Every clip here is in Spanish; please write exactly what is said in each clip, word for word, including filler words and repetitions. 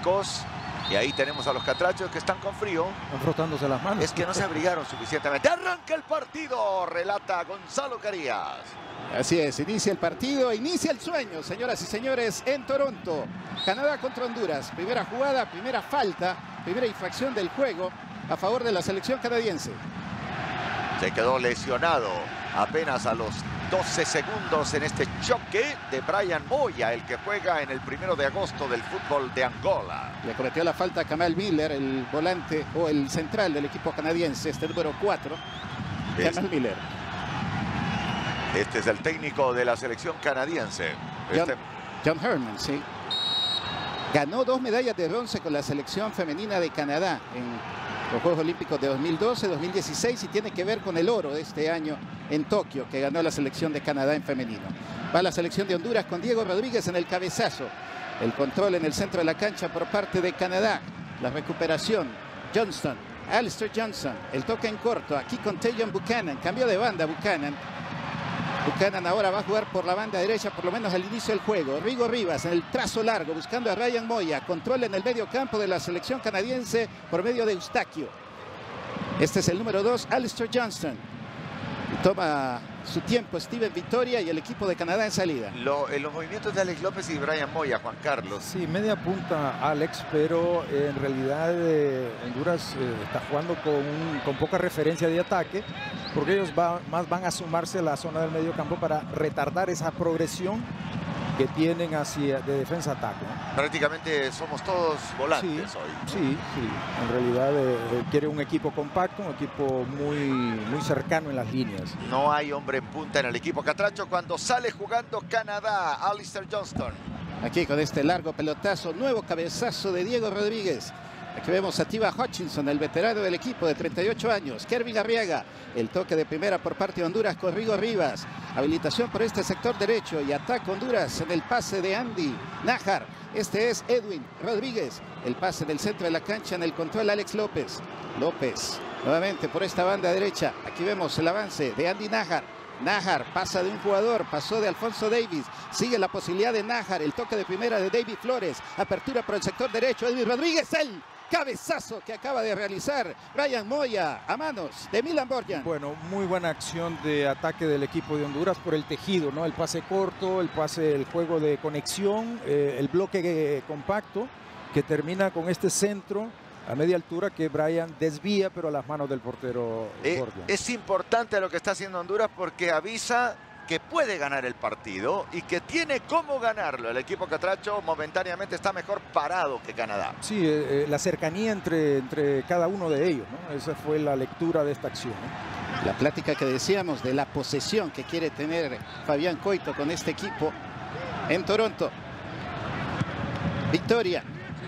técnicos. Y ahí tenemos a los catrachos que están con frío. Están frotándose las manos. Es que no se abrigaron suficientemente. ¡Arranca el partido! Relata Gonzalo Carías. Así es, inicia el partido, inicia el sueño, señoras y señores, en Toronto. Canadá contra Honduras. Primera jugada, primera falta, primera infracción del juego a favor de la selección canadiense. Se quedó lesionado apenas a los doce segundos en este choque de Brian Moya, el que juega en el primero de agosto del fútbol de Angola. Le cometió la falta a Kamal Miller, el volante o el central del equipo canadiense, este número cuatro, Kamal Miller. Este es el técnico de la selección canadiense. John, Este... John Herman, sí. Ganó dos medallas de bronce con la selección femenina de Canadá en los Juegos Olímpicos de dos mil doce, dos mil dieciséis y tiene que ver con el oro de este año en Tokio, que ganó la selección de Canadá en femenino. Va la selección de Honduras con Diego Rodríguez en el cabezazo. El control en el centro de la cancha por parte de Canadá. La recuperación. Johnston, Alistair Johnston. El toque en corto. Aquí con Tajon Buchanan. Cambio de banda Buchanan. Buchanan ahora va a jugar por la banda derecha, por lo menos al inicio del juego. Rigo Rivas en el trazo largo, buscando a Ryan Moya. Control en el medio campo de la selección canadiense por medio de Eustaquio. Este es el número dos, Alistair Johnston. Toma su tiempo Steven Victoria y el equipo de Canadá en salida. Lo, en los movimientos de Alex López y Brian Moya, Juan Carlos. Sí, media punta Alex, pero eh, en realidad eh, Honduras eh, está jugando con, un, con poca referencia de ataque, porque ellos va, más van a sumarse a la zona del medio campo para retardar esa progresión que tienen hacia de defensa-ataque, ¿no? Prácticamente somos todos volantes sí, hoy, ¿no? Sí, sí. En realidad eh, quiere un equipo compacto, un equipo muy, muy cercano en las líneas. No hay hombre en punta en el equipo catracho cuando sale jugando Canadá. Alistair Johnston. Aquí con este largo pelotazo, nuevo cabezazo de Diego Rodríguez. Aquí vemos a Tiba Hutchinson, el veterano del equipo de treinta y ocho años. Kervin Arriaga, el toque de primera por parte de Honduras con Rigo Rivas. Habilitación por este sector derecho y ataca Honduras en el pase de Andy Nájar. Este es Edwin Rodríguez. El pase del centro de la cancha en el control Alex López. López nuevamente por esta banda derecha. Aquí vemos el avance de Andy Nájar. Nájar pasa de un jugador, pasó de Alfonso Davis, sigue la posibilidad de Nájar, el toque de primera de David Flores, apertura por el sector derecho, Edwin Rodríguez, el cabezazo que acaba de realizar Brian Moya a manos de Milan Borjan. Bueno, muy buena acción de ataque del equipo de Honduras por el tejido, ¿no? El pase corto, el pase, el juego de conexión, eh, el bloque eh, compacto que termina con este centro a media altura que Brian desvía, pero a las manos del portero Eh, Borjan. es importante lo que está haciendo Honduras porque avisa que puede ganar el partido y que tiene cómo ganarlo. El equipo catracho momentáneamente está mejor parado que Canadá. Sí, eh, la cercanía entre, entre cada uno de ellos, ¿no? Esa fue la lectura de esta acción, ¿no? La plática que decíamos de la posesión que quiere tener Fabián Coito con este equipo en Toronto. Victoria.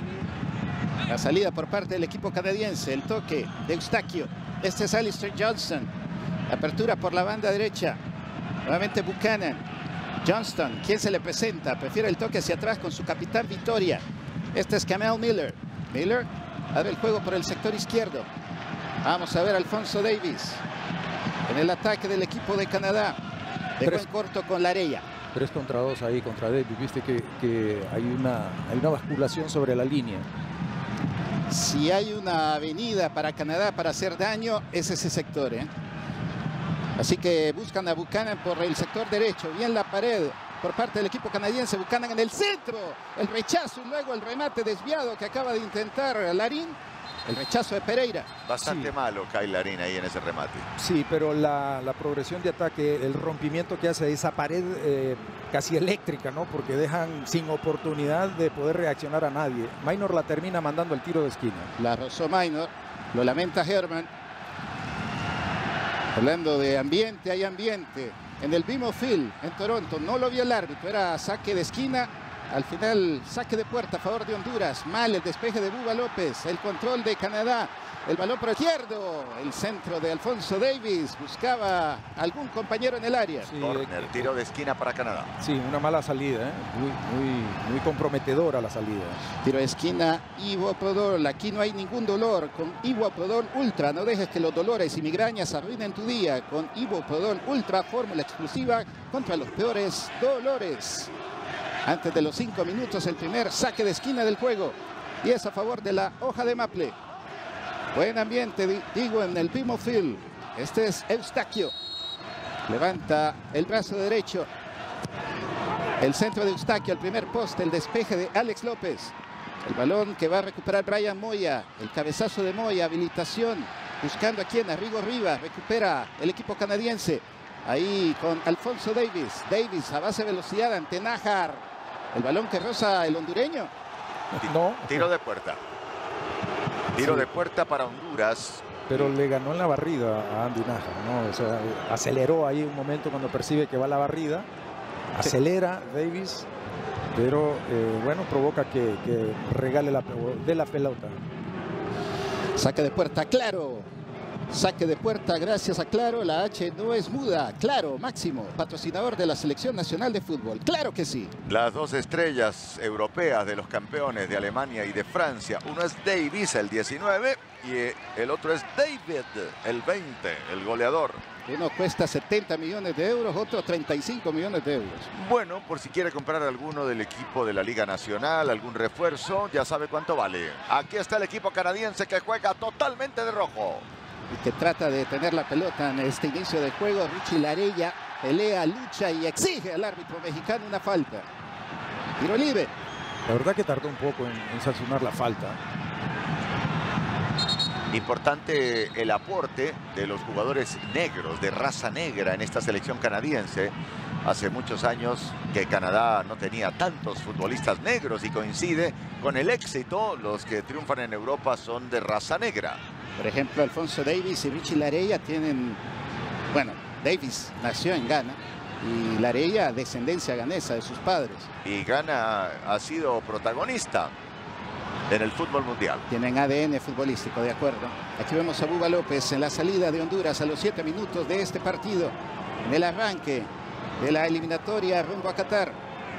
La salida por parte del equipo canadiense. El toque de Eustaquio. Este es Alistair Johnston. Apertura por la banda derecha. Nuevamente Buchanan. Johnston. ¿Quién se le presenta? Prefiere el toque hacia atrás con su capitán Victoria. Este es Kamal Miller. Miller abre el juego por el sector izquierdo. Vamos a ver a Alfonso Davis en el ataque del equipo de Canadá. Dejó en corto con Lareya. Tres contra dos ahí contra Davis. Viste que, que hay, una, hay una basculación sobre la línea. Si hay una avenida para Canadá para hacer daño, es ese sector, ¿eh? Así que buscan a Buchanan por el sector derecho. Bien la pared por parte del equipo canadiense. Buchanan en el centro. El rechazo y luego el remate desviado que acaba de intentar Larín. El rechazo de Pereira. Bastante Sí. malo Kyle Larín ahí en ese remate. Sí, pero la, la progresión de ataque, el rompimiento que hace esa pared eh, casi eléctrica, ¿no? Porque dejan sin oportunidad de poder reaccionar a nadie. Minor la termina mandando el tiro de esquina. La rozó Minor. Lo lamenta Herman. Hablando de ambiente, hay ambiente. En el BMO Field en Toronto no lo vio el árbitro. Era saque de esquina. Al final, saque de puerta a favor de Honduras. Mal el despeje de Bubba López. El control de Canadá. El balón por el izquierdo. El centro de Alfonso Davis. Buscaba algún compañero en el área. Sí, Corner, eh, tiro de esquina para Canadá. Sí, una mala salida, ¿eh? Muy, muy, muy comprometedora la salida. Tiro de esquina, Ibuprodol. Aquí no hay ningún dolor. Con Ibuprodol Ultra, no dejes que los dolores y migrañas arruinen tu día. Con Ibuprodol Ultra, fórmula exclusiva contra los peores dolores. Antes de los cinco minutos, el primer saque de esquina del juego. Y es a favor de la hoja de Maple. Buen ambiente, digo, en el Primo Field. Este es Eustaquio. Levanta el brazo derecho. El centro de Eustaquio, el primer poste, el despeje de Alex López. El balón que va a recuperar Brian Moya. El cabezazo de Moya, habilitación. Buscando a quien, a Rigo Rivas. Recupera el equipo canadiense. Ahí con Alfonso Davis. Davis a base de velocidad ante Nájar. El balón que roza el hondureño. No. Tiro de puerta. Tiro sí. de puerta para Honduras. Pero le ganó en la barrida a Andy Nájar, ¿no? O sea, aceleró ahí un momento cuando percibe que va la barrida. Acelera Davis, pero eh, bueno, provoca que, que regale la, de la pelota. Saque de puerta, Claro. Saque de puerta gracias a Claro. La H no es muda. Claro, Máximo, patrocinador de la Selección Nacional de Fútbol. Claro que sí. Las dos estrellas europeas de los campeones de Alemania y de Francia. Uno es Davis, el diecinueve, y el otro es David, el veinte, el goleador. Uno cuesta setenta millones de euros, otro treinta y cinco millones de euros. Bueno, por si quiere comprar alguno del equipo de la Liga Nacional, algún refuerzo, ya sabe cuánto vale. Aquí está el equipo canadiense que juega totalmente de rojo. Y que trata de tener la pelota en este inicio de juego. Richie Larella pelea, lucha y exige al árbitro mexicano una falta. Tiro libre. La verdad que tardó un poco en, en sancionar la falta. Importante el aporte de los jugadores negros, de raza negra en esta selección canadiense. Hace muchos años que Canadá no tenía tantos futbolistas negros y coincide con el éxito. Los que triunfan en Europa son de raza negra. Por ejemplo, Alfonso Davis y Richie Larella tienen... Bueno, Davis nació en Ghana y Larella descendencia ganesa de sus padres. Y Ghana ha sido protagonista en el fútbol mundial. Tienen A D N futbolístico, de acuerdo. Aquí vemos a Bubba López en la salida de Honduras a los siete minutos de este partido. En el arranque de la eliminatoria rumbo a Qatar.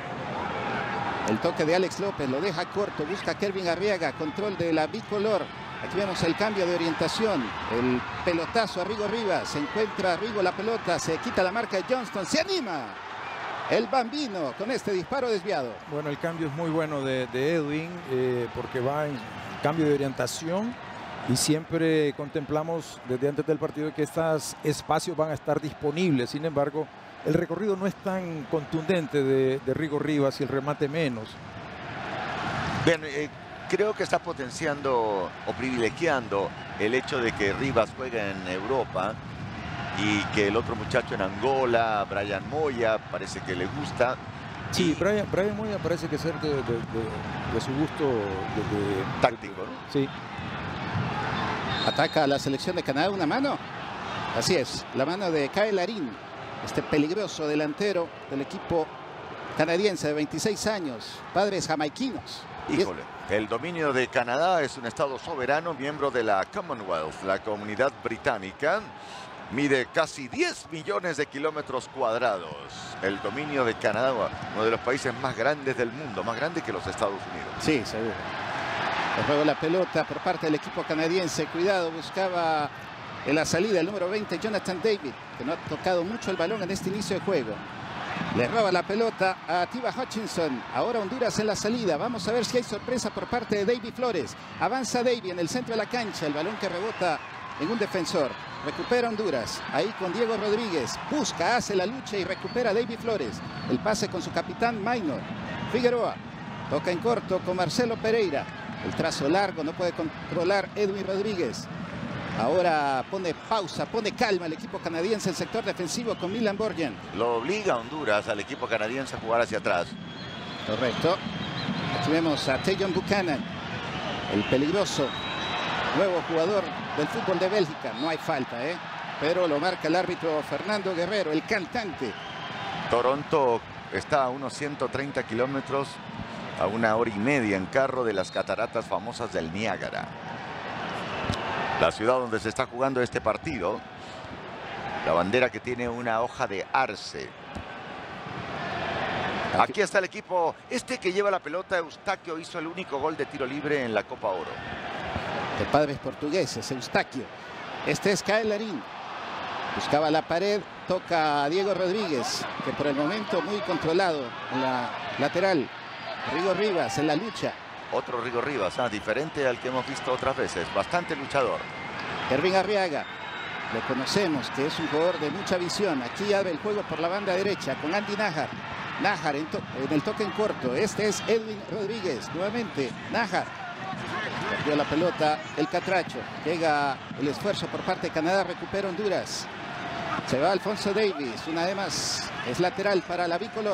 El toque de Alex López lo deja corto. Busca a Kelvin Arriaga. Control de la bicolor. Aquí vemos el cambio de orientación. El pelotazo a Rigo Rivas. Se encuentra Rigo la pelota. Se quita la marca de Johnston. Se anima el Bambino con este disparo desviado. Bueno, el cambio es muy bueno de, de Edwin eh, porque va en cambio de orientación y siempre contemplamos desde antes del partido que estos espacios van a estar disponibles. Sin embargo, el recorrido no es tan contundente de, de Rigo Rivas y el remate menos. Bien, eh, creo que está potenciando o privilegiando el hecho de que Rivas juega en Europa y que el otro muchacho en Angola, Brian Moya, parece que le gusta. Sí, Brian, Brian Moya parece que ser de, de, de, de su gusto de, de, táctico, ¿no? Sí. Ataca a la selección de Canadá una mano. Así es, la mano de Kyle Larin, este peligroso delantero del equipo canadiense de veintiséis años, padres jamaiquinos. Híjole, el dominio de Canadá es un estado soberano, miembro de la Commonwealth, la Comunidad Británica. Mide casi diez millones de kilómetros cuadrados. El dominio de Canadá, uno de los países más grandes del mundo, más grande que los Estados Unidos. Sí, seguro. El juego la pelota por parte del equipo canadiense. Cuidado, buscaba en la salida el número veinte, Jonathan David, que no ha tocado mucho el balón en este inicio de juego. Le roba la pelota a Tiba Hutchinson. Ahora Honduras en la salida. Vamos a ver si hay sorpresa por parte de David Flores. Avanza David en el centro de la cancha. El balón que rebota en un defensor. Recupera Honduras. Ahí con Diego Rodríguez. Busca, hace la lucha y recupera David Flores. El pase con su capitán Minor. Figueroa. Toca en corto con Marcelo Pereira. El trazo largo, no puede controlar Edwin Rodríguez. Ahora pone pausa, pone calma el equipo canadiense en el sector defensivo con Milan Borgen. Lo obliga a Honduras, al equipo canadiense, a jugar hacia atrás. Correcto. Aquí vemos a Tajon Buchanan, el peligroso nuevo jugador del fútbol de Bélgica. No hay falta, ¿eh? Pero lo marca el árbitro Fernando Guerrero, el cantante. Toronto está a unos ciento treinta kilómetros, a una hora y media en carro de las cataratas famosas del Niágara. La ciudad donde se está jugando este partido. La bandera que tiene una hoja de arce. Aquí está el equipo. Este que lleva la pelota, Eustaquio, hizo el único gol de tiro libre en la Copa Oro. De padres portugueses, Eustaquio. Este es Kyle Larin. Buscaba la pared, toca a Diego Rodríguez, que por el momento muy controlado en la lateral. Rigo Rivas en la lucha. Otro Rigo Rivas, ah, diferente al que hemos visto otras veces. Bastante luchador. Kervin Arriaga. Lo conocemos, que es un jugador de mucha visión. Aquí abre el juego por la banda derecha con Andy Nájar. Nájar en, en el toque en corto. Este es Edwin Rodríguez. Nuevamente Nájar. Perdió la pelota el Catracho. Llega el esfuerzo por parte de Canadá. Recupera Honduras. Se va Alfonso Davis. Una de más. Es lateral para la bicolor.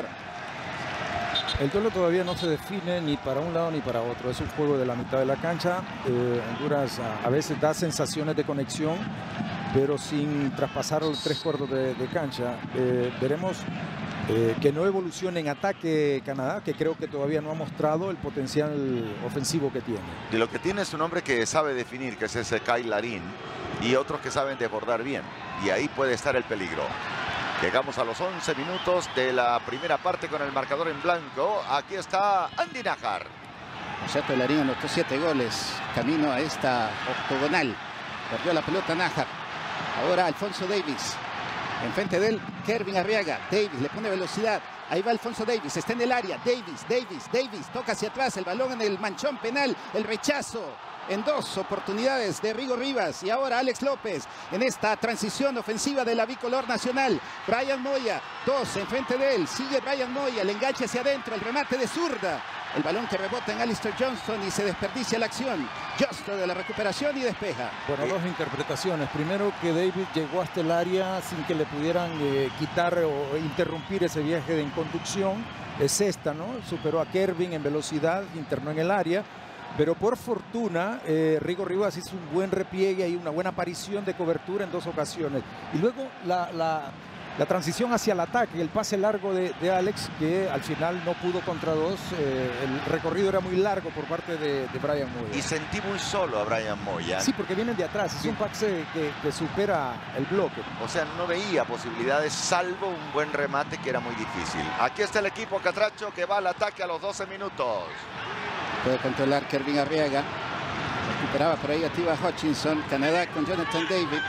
El duelo todavía no se define ni para un lado ni para otro. Es un juego de la mitad de la cancha. Eh, Honduras a, a veces da sensaciones de conexión, pero sin traspasar los tres cuartos de, de cancha. Eh, veremos eh, que no evolucione en ataque Canadá, que creo que todavía no ha mostrado el potencial ofensivo que tiene. Y lo que tiene es un hombre que sabe definir, que es ese Kyle Larín, y otros que saben desbordar bien. Y ahí puede estar el peligro. Llegamos a los once minutos de la primera parte con el marcador en blanco. Aquí está Andy Nájar. Chato Larín anotó siete goles camino a esta octogonal. Perdió la pelota Nájar. Ahora Alfonso Davis. Enfrente de él, Kervin Arriaga. Davis le pone velocidad. Ahí va Alfonso Davis. Está en el área. Davis, Davis, Davis. Toca hacia atrás. El balón en el manchón penal. El rechazo en dos oportunidades de Rigo Rivas. Y ahora Alex López en esta transición ofensiva de la bicolor nacional. Brian Moya. Dos enfrente de él. Sigue Brian Moya. El enganche hacia adentro. El remate de zurda. El balón que rebota en Alistair Johnston y se desperdicia la acción. Johnston de la recuperación y despeja. Bueno, dos interpretaciones. Primero, que David llegó hasta el área sin que le pudieran eh, quitar o interrumpir ese viaje de conducción. Es esta, ¿no? Superó a Kervin en velocidad, internó en el área. Pero por fortuna, eh, Rigo Rivas hizo un buen repliegue y una buena aparición de cobertura en dos ocasiones. Y luego la... la La transición hacia el ataque, el pase largo de, de Alex, que al final no pudo contra dos. Eh, el recorrido era muy largo por parte de, de Brian Moya. Y sentí muy solo a Brian Moya. Sí, porque vienen de atrás. Es sí. un pase que, que supera el bloque. O sea, no veía posibilidades, salvo un buen remate que era muy difícil. Aquí está el equipo Catracho que va al ataque a los doce minutos. Puede controlar Kervin Arriaga. Recuperaba por ahí a Tiva Hutchinson. Canadá con Jonathan David.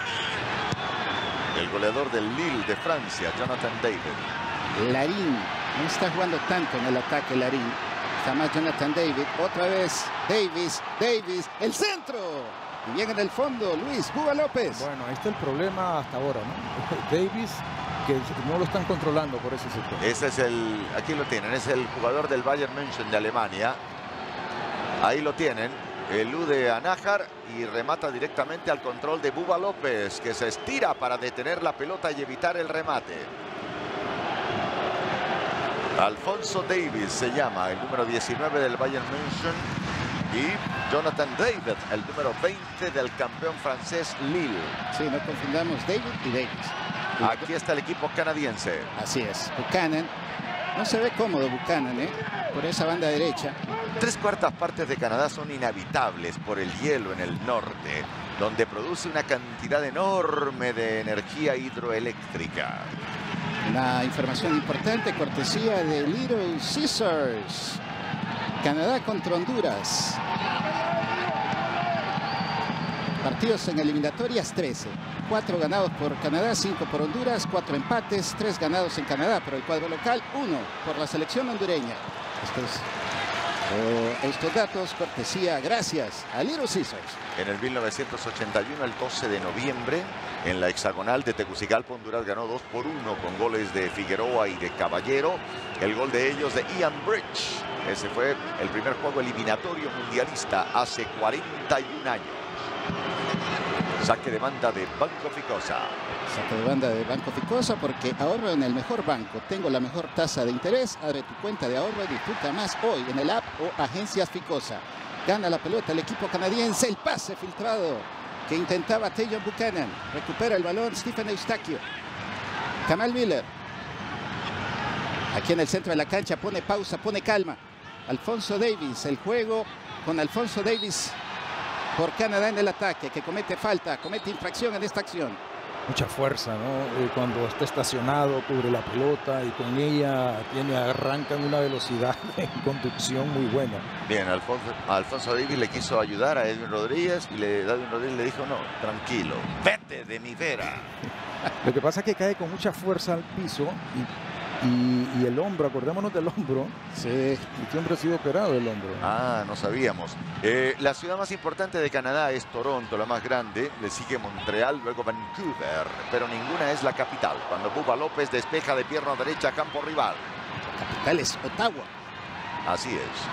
El goleador del Lille de Francia, Jonathan David. Larín no está jugando tanto en el ataque. Larín. Está más Jonathan David. Otra vez Davis. Davis. El centro. Y bien en el fondo Luis Bubba López. Bueno, ahí está el problema hasta ahora, ¿no? Davis, que no lo están controlando por ese sector. Ese es el, aquí lo tienen, es el jugador del Bayern München de Alemania. Ahí lo tienen. Elude a Nájar y remata directamente al control de Bubba López, que se estira para detener la pelota y evitar el remate. Alfonso Davis se llama, el número diecinueve del Bayern München. Y Jonathan David, el número veinte del campeón francés Lille. Sí, no confundamos David y Davis. Aquí está el equipo canadiense. Así es, Buchanan. No se ve cómodo Buchanan, ¿eh? Por esa banda derecha. Tres cuartas partes de Canadá son inhabitables por el hielo en el norte, donde produce una cantidad enorme de energía hidroeléctrica. Una información importante, cortesía de Little Caesars. Canadá contra Honduras. Partidos en eliminatorias trece. Cuatro ganados por Canadá, cinco por Honduras, cuatro empates, tres ganados en Canadá por el cuadro local, uno por la selección hondureña. Estos, oh, estos datos, cortesía, gracias a Little Caesars. En el mil novecientos ochenta y uno, el doce de noviembre, en la hexagonal de Tegucigalpa, Honduras ganó dos por uno con goles de Figueroa y de Caballero. El gol de ellos de Ian Bridge. Ese fue el primer juego eliminatorio mundialista hace cuarenta y un años. Saque de banda de Banco Ficosa. Saque de banda de Banco Ficosa porque ahorro en el mejor banco. Tengo la mejor tasa de interés. Abre tu cuenta de ahorro y disfruta más hoy en el app o agencias Ficosa. Gana la pelota el equipo canadiense. El pase filtrado que intentaba Tajon Buchanan. Recupera el balón Stephen Eustaquio. Kamal Miller. Aquí en el centro de la cancha pone pausa, pone calma. Alfonso Davis. El juego con Alfonso Davis por Canadá en el ataque, que comete falta, comete infracción en esta acción. Mucha fuerza, ¿no? Eh, cuando está estacionado, cubre la pelota y con ella tiene, arranca en una velocidad en conducción muy buena. Bien, Alfonso, Alfonso Davis le quiso ayudar a Edwin Rodríguez y le, Edwin Rodríguez le dijo, no, tranquilo, vete de mi vera. Lo que pasa es que cae con mucha fuerza al piso y Y, y el hombro, acordémonos del hombro. Sí. Siempre ha sido operado el hombro. Ah, no sabíamos. Eh, la ciudad más importante de Canadá es Toronto, la más grande. Le sigue Montreal, luego Vancouver. Pero ninguna es la capital. Cuando Bubba López despeja de pierna derecha a campo rival. La capital es Ottawa. Así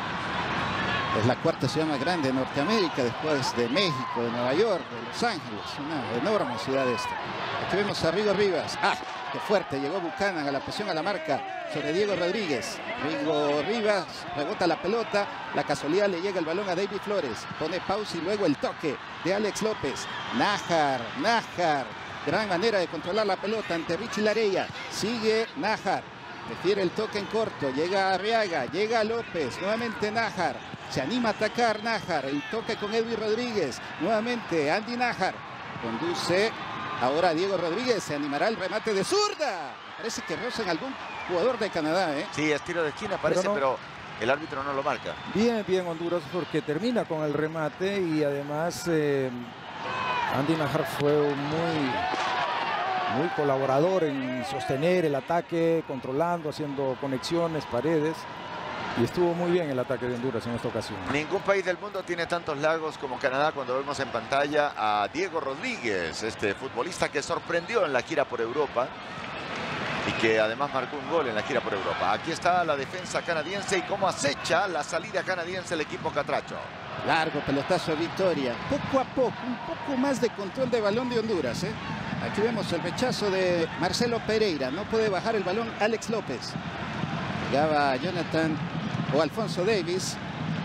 es. Es la cuarta ciudad más grande de Norteamérica, después de México, de Nueva York, de Los Ángeles. Una enorme ciudad esta. Aquí vemos a Rigo Rivas. ¡Ah! ¡Qué fuerte! Llegó Buchanan a la presión a la marca sobre Diego Rodríguez. Rigo Rivas rebota la pelota. La casualidad le llega el balón a David Flores. Pone pausa y luego el toque de Alex López. Nájar, Nájar. Gran manera de controlar la pelota ante Richie Lareya. Sigue Nájar. Prefiere el toque en corto. Llega Arriaga. Llega López. Nuevamente Nájar. Se anima a atacar Nájar. El toque con Edwin Rodríguez. Nuevamente Andy Nájar. Conduce ahora Diego Rodríguez. Se animará el remate de zurda. Parece que rozan algún jugador de Canadá, ¿eh? Sí, es tiro de esquina, parece, pero, no, pero el árbitro no lo marca. Bien, bien Honduras, porque termina con el remate y además eh, Andy Nájar fue muy, muy colaborador en sostener el ataque, controlando, haciendo conexiones, paredes. Y estuvo muy bien el ataque de Honduras en esta ocasión. Ningún país del mundo tiene tantos lagos como Canadá cuando vemos en pantalla a Diego Rodríguez, este futbolista que sorprendió en la gira por Europa y que además marcó un gol en la gira por Europa. Aquí está la defensa canadiense y cómo acecha la salida canadiense el equipo catracho. Largo pelotazo de Victoria. Poco a poco, un poco más de control de balón de Honduras, ¿eh? Aquí vemos el rechazo de Marcelo Pereira. No puede bajar el balón Alex López. Llegaba Jonathan o Alfonso Davis.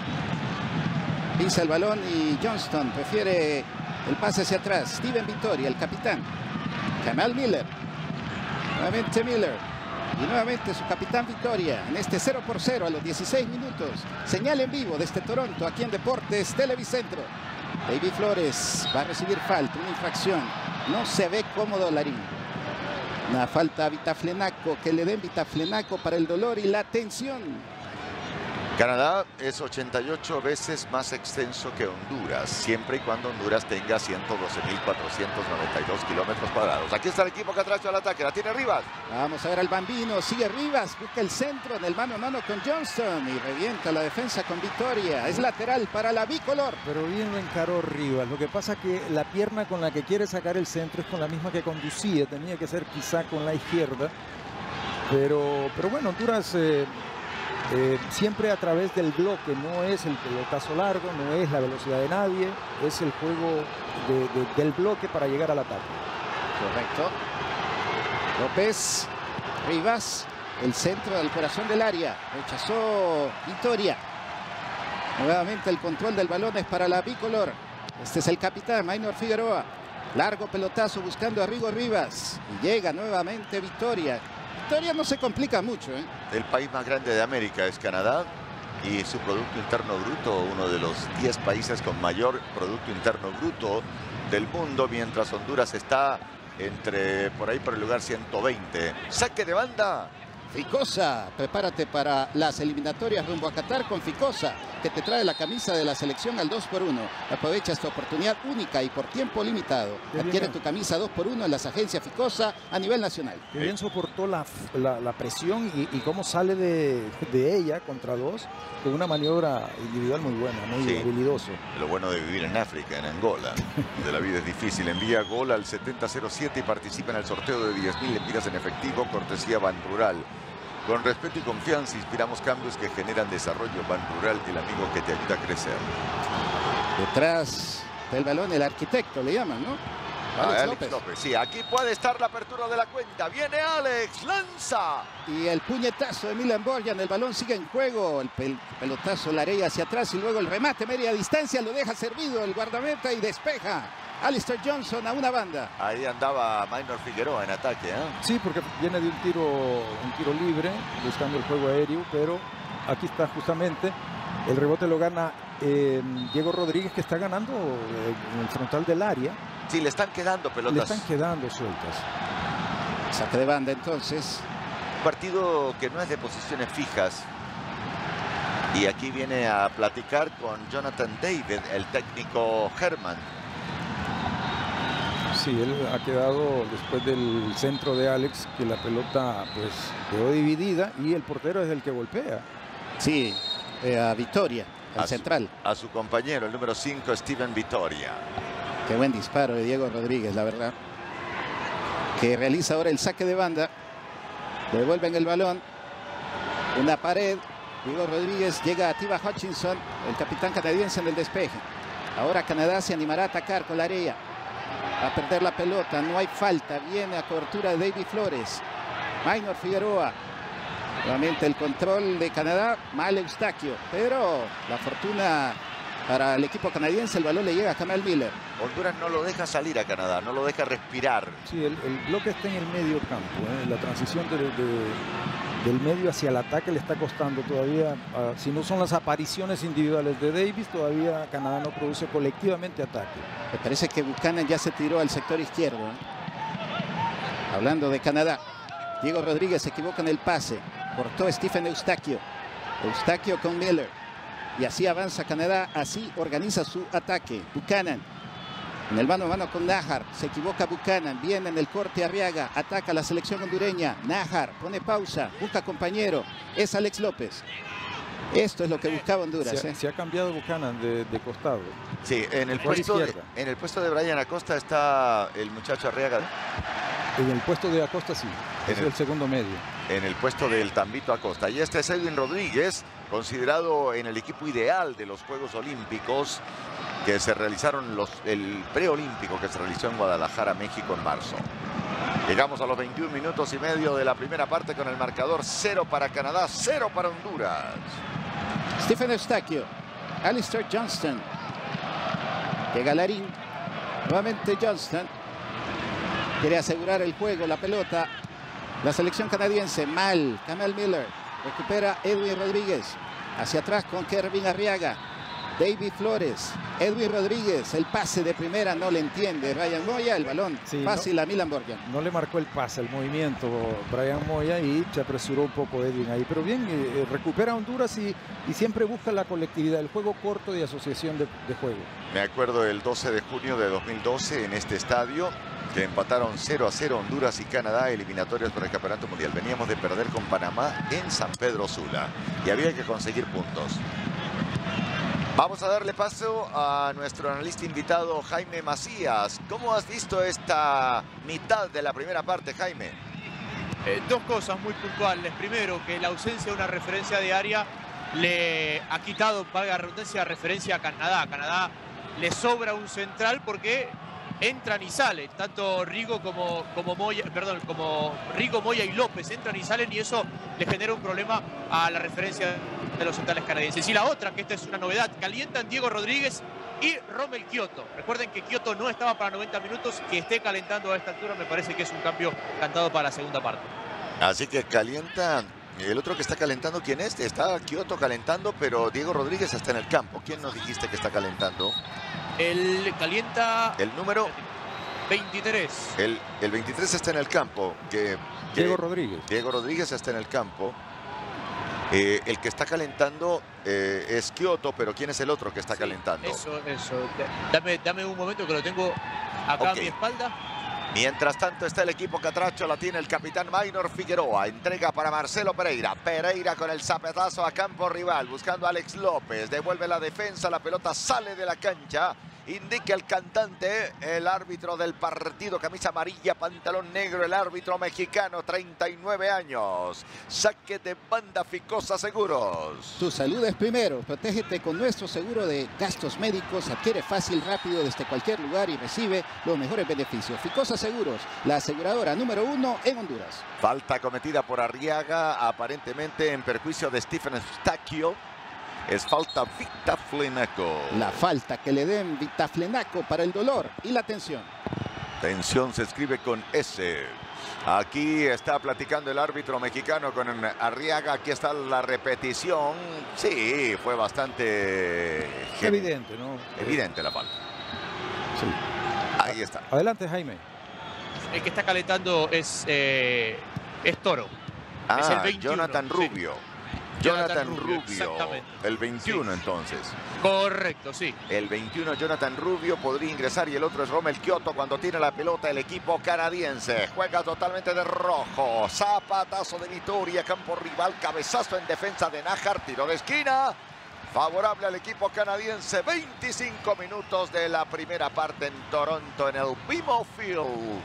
Pisa el balón y Johnston prefiere el pase hacia atrás. Steven Victoria, el capitán. Kamal Miller. Nuevamente Miller. Y nuevamente su capitán Victoria en este cero por cero a los dieciséis minutos. Señal en vivo desde Toronto, aquí en Deportes Televicentro. David Flores va a recibir falta, una infracción. No se ve cómodo Larín. Una falta a Vitaflenaco, que le den Vitaflenaco para el dolor y la tensión. Canadá es ochenta y ocho veces más extenso que Honduras, siempre y cuando Honduras tenga ciento doce mil cuatrocientos noventa y dos kilómetros cuadrados. Aquí está el equipo catracho al ataque, la tiene Rivas. Vamos a ver al Bambino, sigue Rivas, busca el centro en el mano a mano con Johnston y revienta la defensa con Victoria. Es lateral para la bicolor. Pero bien lo encaró Rivas. Lo que pasa que la pierna con la que quiere sacar el centro es con la misma que conducía. Tenía que ser quizá con la izquierda. Pero, pero bueno, Honduras... Eh, Eh, siempre a través del bloque, no es el pelotazo largo, no es la velocidad de nadie, es el juego de, de, del bloque para llegar al ataque. Correcto. López, Rivas, el centro del corazón del área, rechazó Victoria. Nuevamente el control del balón es para la bicolor. Este es el capitán, Maynor Figueroa. Largo pelotazo buscando a Rigo Rivas. Y llega nuevamente Victoria. Victoria no se complica mucho, ¿eh? El país más grande de América es Canadá y su Producto Interno Bruto, uno de los diez países con mayor Producto Interno Bruto del mundo, mientras Honduras está entre por ahí por el lugar ciento veinte. Saque de banda. Ficosa, prepárate para las eliminatorias rumbo a Qatar con Ficosa, que te trae la camisa de la selección al dos por uno. Aprovecha esta oportunidad única y por tiempo limitado. Adquiere tu camisa dos por uno en las agencias Ficosa a nivel nacional. Que bien soportó la, la, la presión y, y cómo sale de, de ella contra dos con una maniobra individual muy buena, muy sí, habilidoso. Lo bueno de vivir en África, en Angola. De la vida es difícil. Envía gol al setenta cero siete y participa en el sorteo de diez mil lempiras en efectivo, cortesía Ban Rural. Con respeto y confianza inspiramos cambios que generan desarrollo. Ban Rural, el amigo que te ayuda a crecer. Detrás del balón el arquitecto le llaman, ¿no? Alex, Alex López. López. Sí, aquí puede estar la apertura de la cuenta. Viene Alex, lanza. Y el puñetazo de Milan Borjan, el balón sigue en juego. El pel pelotazo Lareya hacia atrás y luego el remate media distancia. Lo deja servido el guardameta y despeja. Alistair Johnson a una banda. Ahí andaba Maynor Figueroa en ataque, ¿eh? Sí, porque viene de un tiro, un tiro libre, buscando el juego aéreo, pero aquí está justamente. El rebote lo gana eh, Diego Rodríguez, que está ganando eh, en el frontal del área. Sí, le están quedando pelotas. Le están quedando sueltas. Saque de banda entonces. Un partido que no es de posiciones fijas. Y aquí viene a platicar con Jonathan David, el técnico Herman. Sí, él ha quedado después del centro de Alex, que la pelota pues quedó dividida y el portero es el que golpea. Sí, eh, a Victoria, al a central. Su, a su compañero, el número cinco, Steven Victoria. Qué buen disparo de Diego Rodríguez, la verdad. Que realiza ahora el saque de banda. Devuelven el balón. Una pared. Diego Rodríguez llega a Tiba Hutchinson, el capitán canadiense en el despeje. Ahora Canadá se animará a atacar con la área. A perder la pelota, no hay falta. Viene a cobertura de David Flores. Maynor Figueroa. Nuevamente el control de Canadá. Mal Eustaquio. Pero la fortuna para el equipo canadiense, el balón le llega a Kamal Miller. Honduras no lo deja salir a Canadá, no lo deja respirar. Sí, el, el bloque está en el medio campo. ¿eh? La transición de, de, del medio hacia el ataque le está costando todavía. Uh, si no son las apariciones individuales de Davis, todavía Canadá no produce colectivamente ataque. Me parece que Buchanan ya se tiró al sector izquierdo. ¿eh? Hablando de Canadá, Diego Rodríguez se equivoca en el pase. Cortó Stephen Eustaquio. Eustaquio con Miller. Y así avanza Canadá, así organiza su ataque. Buchanan en el mano a mano con Nájar. Se equivoca Buchanan, viene en el corte Arriaga. Ataca la selección hondureña. Nájar pone pausa, busca compañero. Es Alex López. Esto es lo que buscaba Honduras. Se ha, ¿eh? se ha cambiado Buchanan de, de costado. Sí, en el, puesto de, en el puesto de Brian Acosta está el muchacho Arriaga. En el puesto de Acosta sí, es el, el segundo medio. En el puesto del Tambito Acosta. Y este es Edwin Rodríguez, considerado en el equipo ideal de los Juegos Olímpicos que se realizaron, los, el preolímpico que se realizó en Guadalajara, México en marzo. Llegamos a los veintiún minutos y medio de la primera parte con el marcador cero para Canadá, cero para Honduras. Stephen Eustaquio, Alistair Johnston, llega Larín, nuevamente Johnston, quiere asegurar el juego, la pelota, la selección canadiense, mal, Kamal Miller, recupera Edwin Rodríguez, hacia atrás con Kervin Arriaga, David Flores, Edwin Rodríguez, el pase de primera no le entiende Brian Moya, el balón sí, fácil no, a Milan Borjan. No le marcó el pase, el movimiento Brian Moya y se apresuró un poco Edwin ahí, pero bien, eh, recupera Honduras y, y siempre busca la colectividad, el juego corto de asociación de, de juego. Me acuerdo el doce de junio de dos mil doce en este estadio, que empataron cero a cero Honduras y Canadá, eliminatorias por el Campeonato Mundial. Veníamos de perder con Panamá en San Pedro Sula y había que conseguir puntos. Vamos a darle paso a nuestro analista invitado Jaime Macías. ¿Cómo has visto esta mitad de la primera parte, Jaime? Eh, dos cosas muy puntuales. Primero, que la ausencia de una referencia de área le ha quitado, valga la redundancia, referencia a Canadá. A Canadá le sobra un central porque entran y salen. Tanto Rigo como, como Moya, perdón, como Rigo, Moya y López entran y salen, y eso le genera un problema a la referencia de los centrales canadienses. Y la otra, que esta es una novedad, calientan Diego Rodríguez y Rommel Kioto. Recuerden que Kioto no estaba para noventa minutos, que esté calentando a esta altura me parece que es un cambio cantado para la segunda parte. Así que calienta. El otro que está calentando, ¿quién es? Está Kioto calentando, pero Diego Rodríguez está en el campo. ¿Quién nos dijiste que está calentando? El calienta... El número... veintitrés. El, el veintitrés está en el campo. Que, que Diego Rodríguez. Diego Rodríguez está en el campo. Eh, el que está calentando eh, es Kioto, pero ¿quién es el otro que está sí, calentando? Eso, eso. Dame, dame un momento que lo tengo acá okay. a mi espalda. Mientras tanto está el equipo catracho, la tiene el capitán Maynor Figueroa. Entrega para Marcelo Pereira. Pereira con el zapatazo a campo rival, buscando a Alex López. Devuelve la defensa, la pelota sale de la cancha. Indica el cantante, el árbitro del partido, camisa amarilla, pantalón negro, el árbitro mexicano, treinta y nueve años. Saque de banda Ficosa Seguros. Tu salud es primero. Protégete con nuestro seguro de gastos médicos. Adquiere fácil, rápido, desde cualquier lugar y recibe los mejores beneficios. Ficosa Seguros, la aseguradora número uno en Honduras. Falta cometida por Arriaga, aparentemente en perjuicio de Stephen Eustaquio. Es falta Vitaflenaco. La falta que le den Vitaflenaco para el dolor y la tensión. Tensión se escribe con S. Aquí está platicando el árbitro mexicano con Arriaga. Aquí está la repetición. Sí, fue bastante... evidente, ¿no? Evidente la falta. Sí. Ahí está. Adelante, Jaime. El que está calentando es, eh, es Toro. Ah, es el veintiuno. Jonathan Rubio. Sí. Jonathan, Jonathan Rubio, exactamente. El veintiuno, sí. Entonces. Correcto, sí. El veintiuno, Jonathan Rubio, podría ingresar, y el otro es Rommel Kyoto cuando tiene la pelota el equipo canadiense. Juega totalmente de rojo. Zapatazo de Vitoria, campo rival, cabezazo en defensa de Nájar, tiro de esquina. Favorable al equipo canadiense. veinticinco minutos de la primera parte en Toronto, en el B M O Field.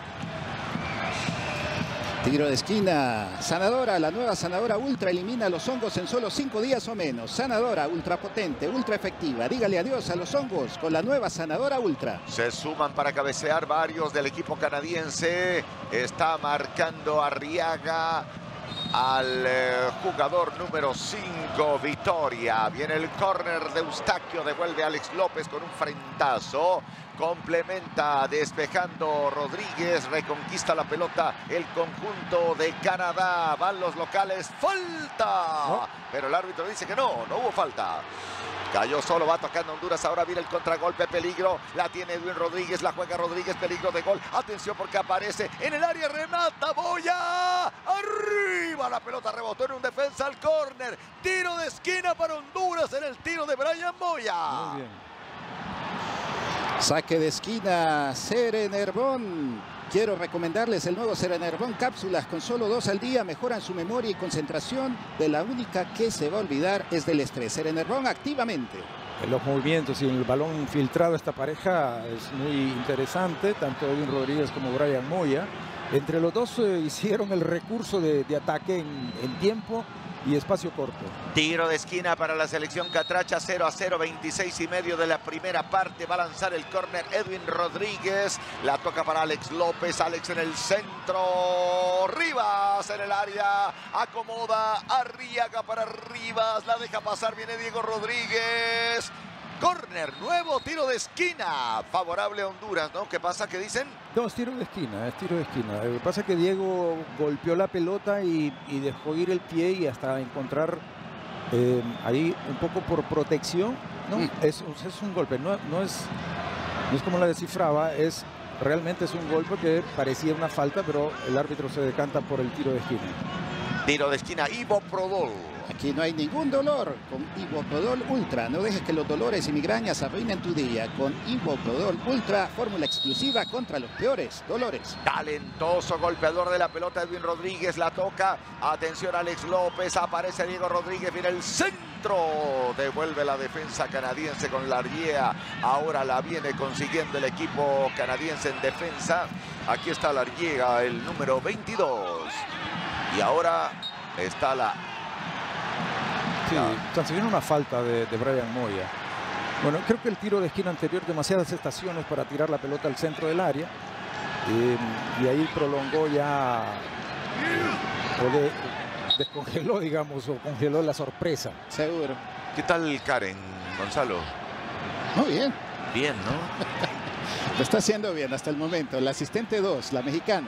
Tiro de esquina. Sanadora, la nueva Sanadora Ultra elimina los hongos en solo cinco días o menos. Sanadora, ultra potente, ultra efectiva. Dígale adiós a los hongos con la nueva Sanadora Ultra. Se suman para cabecear varios del equipo canadiense. Está marcando Arriaga al eh, jugador número cinco, Vitoria. Viene el córner de Eustaquio, devuelve a Alex López con un frentazo. Complementa despejando Rodríguez, reconquista la pelota el conjunto de Canadá. Van los locales, falta. ¿No? Pero el árbitro dice que no, no hubo falta. Cayó solo, va tocando Honduras, ahora viene el contragolpe, peligro, la tiene Edwin Rodríguez, la juega Rodríguez, peligro de gol, atención porque aparece en el área, remata Moya, arriba, la pelota rebotó en un defensa al córner, tiro de esquina para Honduras en el tiro de Brian Moya. Muy bien. Saque de esquina, Serenervón. Quiero recomendarles el nuevo Serenervón cápsulas. Con solo dos al día mejoran su memoria y concentración. De la única que se va a olvidar es del estrés. Serenervón activamente. En los movimientos y en el balón filtrado, esta pareja es muy interesante. Tanto Edwin Rodríguez como Brian Moya. Entre los dos eh, hicieron el recurso de, de ataque en, en tiempo y espacio corto. Tiro de esquina para la selección catracha, cero a cero, veintiséis y medio de la primera parte. Va a lanzar el córner Edwin Rodríguez. La toca para Alex López. Alex en el centro. Rivas en el área. Acomoda Arriaga para Rivas. La deja pasar. Viene Diego Rodríguez. Córner, nuevo tiro de esquina. Favorable a Honduras, ¿no? ¿Qué pasa? ¿Qué dicen? No, es tiro de esquina, es tiro de esquina. Lo que pasa es que Diego golpeó la pelota y, y dejó ir el pie y hasta encontrar eh, ahí un poco por protección, ¿no? Mm. Es, es un golpe, no, no, es, no es como la descifraba, es realmente es un golpe que parecía una falta, pero el árbitro se decanta por el tiro de esquina. Tiro de esquina, Ivo Prodol. Aquí no hay ningún dolor con Iboprodol Ultra. No dejes que los dolores y migrañas arruinen tu día. Con Iboprodol Ultra, fórmula exclusiva contra los peores dolores. Talentoso golpeador de la pelota, Edwin Rodríguez la toca. Atención, Alex López, aparece Diego Rodríguez, viene el centro. Devuelve la defensa canadiense con la Larriea. Ahora la viene consiguiendo el equipo canadiense en defensa. Aquí está Larriega, el número veintidós. Y ahora está la... Sí, transfirieron una falta de, de Brian Moya. Bueno, creo que el tiro de esquina anterior, demasiadas estaciones para tirar la pelota al centro del área. Eh, y ahí prolongó ya, o de, descongeló, digamos, o congeló la sorpresa. Seguro. ¿Qué tal Karen, Gonzalo? Muy bien. Bien, ¿no? Lo está haciendo bien hasta el momento. La asistente dos, la mexicana.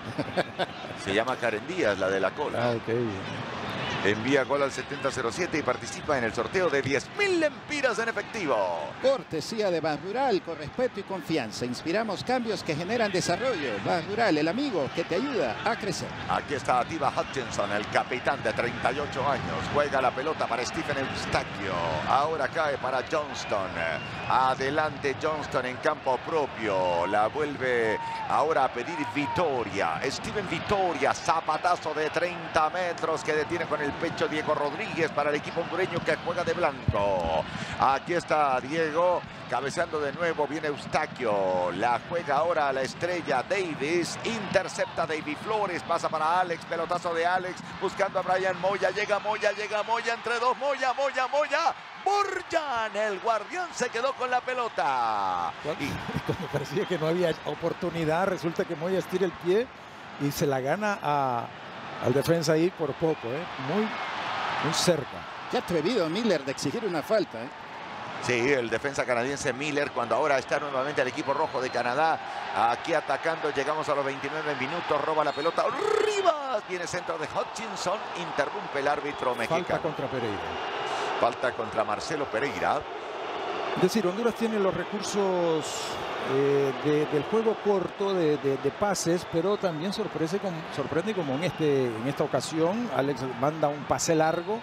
Se llama Karen Díaz, la de la cola. Ah, ok, bien. Envía gol al setenta cero siete y participa en el sorteo de diez mil lempiras en efectivo. Cortesía de Bas Rural, con respeto y confianza. Inspiramos cambios que generan desarrollo. Bas Rural, el amigo que te ayuda a crecer. Aquí está Atiba Hutchinson, el capitán de treinta y ocho años. Juega la pelota para Stephen Eustaquio. Ahora cae para Johnston. Adelante Johnston en campo propio. La vuelve ahora a pedir Vitoria. Steven Vitoria, zapatazo de treinta metros que detiene con el pecho Diego Rodríguez para el equipo hondureño que juega de blanco. Aquí está Diego, cabeceando de nuevo, viene Eustaquio, la juega ahora a la estrella Davis, intercepta David Flores, pasa para Alex, pelotazo de Alex, buscando a Brian Moya, llega Moya, llega Moya, entre dos, Moya, Moya, Moya, Borjan, el guardián se quedó con la pelota. Y cuando parecía que no había oportunidad, resulta que Moya estira el pie y se la gana a... al defensa ahí por poco, ¿eh? muy, muy cerca. Qué atrevido Miller de exigir una falta, ¿eh? Sí, el defensa canadiense Miller, cuando ahora está nuevamente el equipo rojo de Canadá, aquí atacando, llegamos a los veintinueve minutos, roba la pelota, Rivas, viene centro de Hutchinson, interrumpe el árbitro mexicano. Falta contra Pereira. Falta contra Marcelo Pereira. Es decir, Honduras tiene los recursos eh, de, del juego corto, de, de, de pases, pero también sorprende como, sorprende como en, este, en esta ocasión. Alex manda un pase largo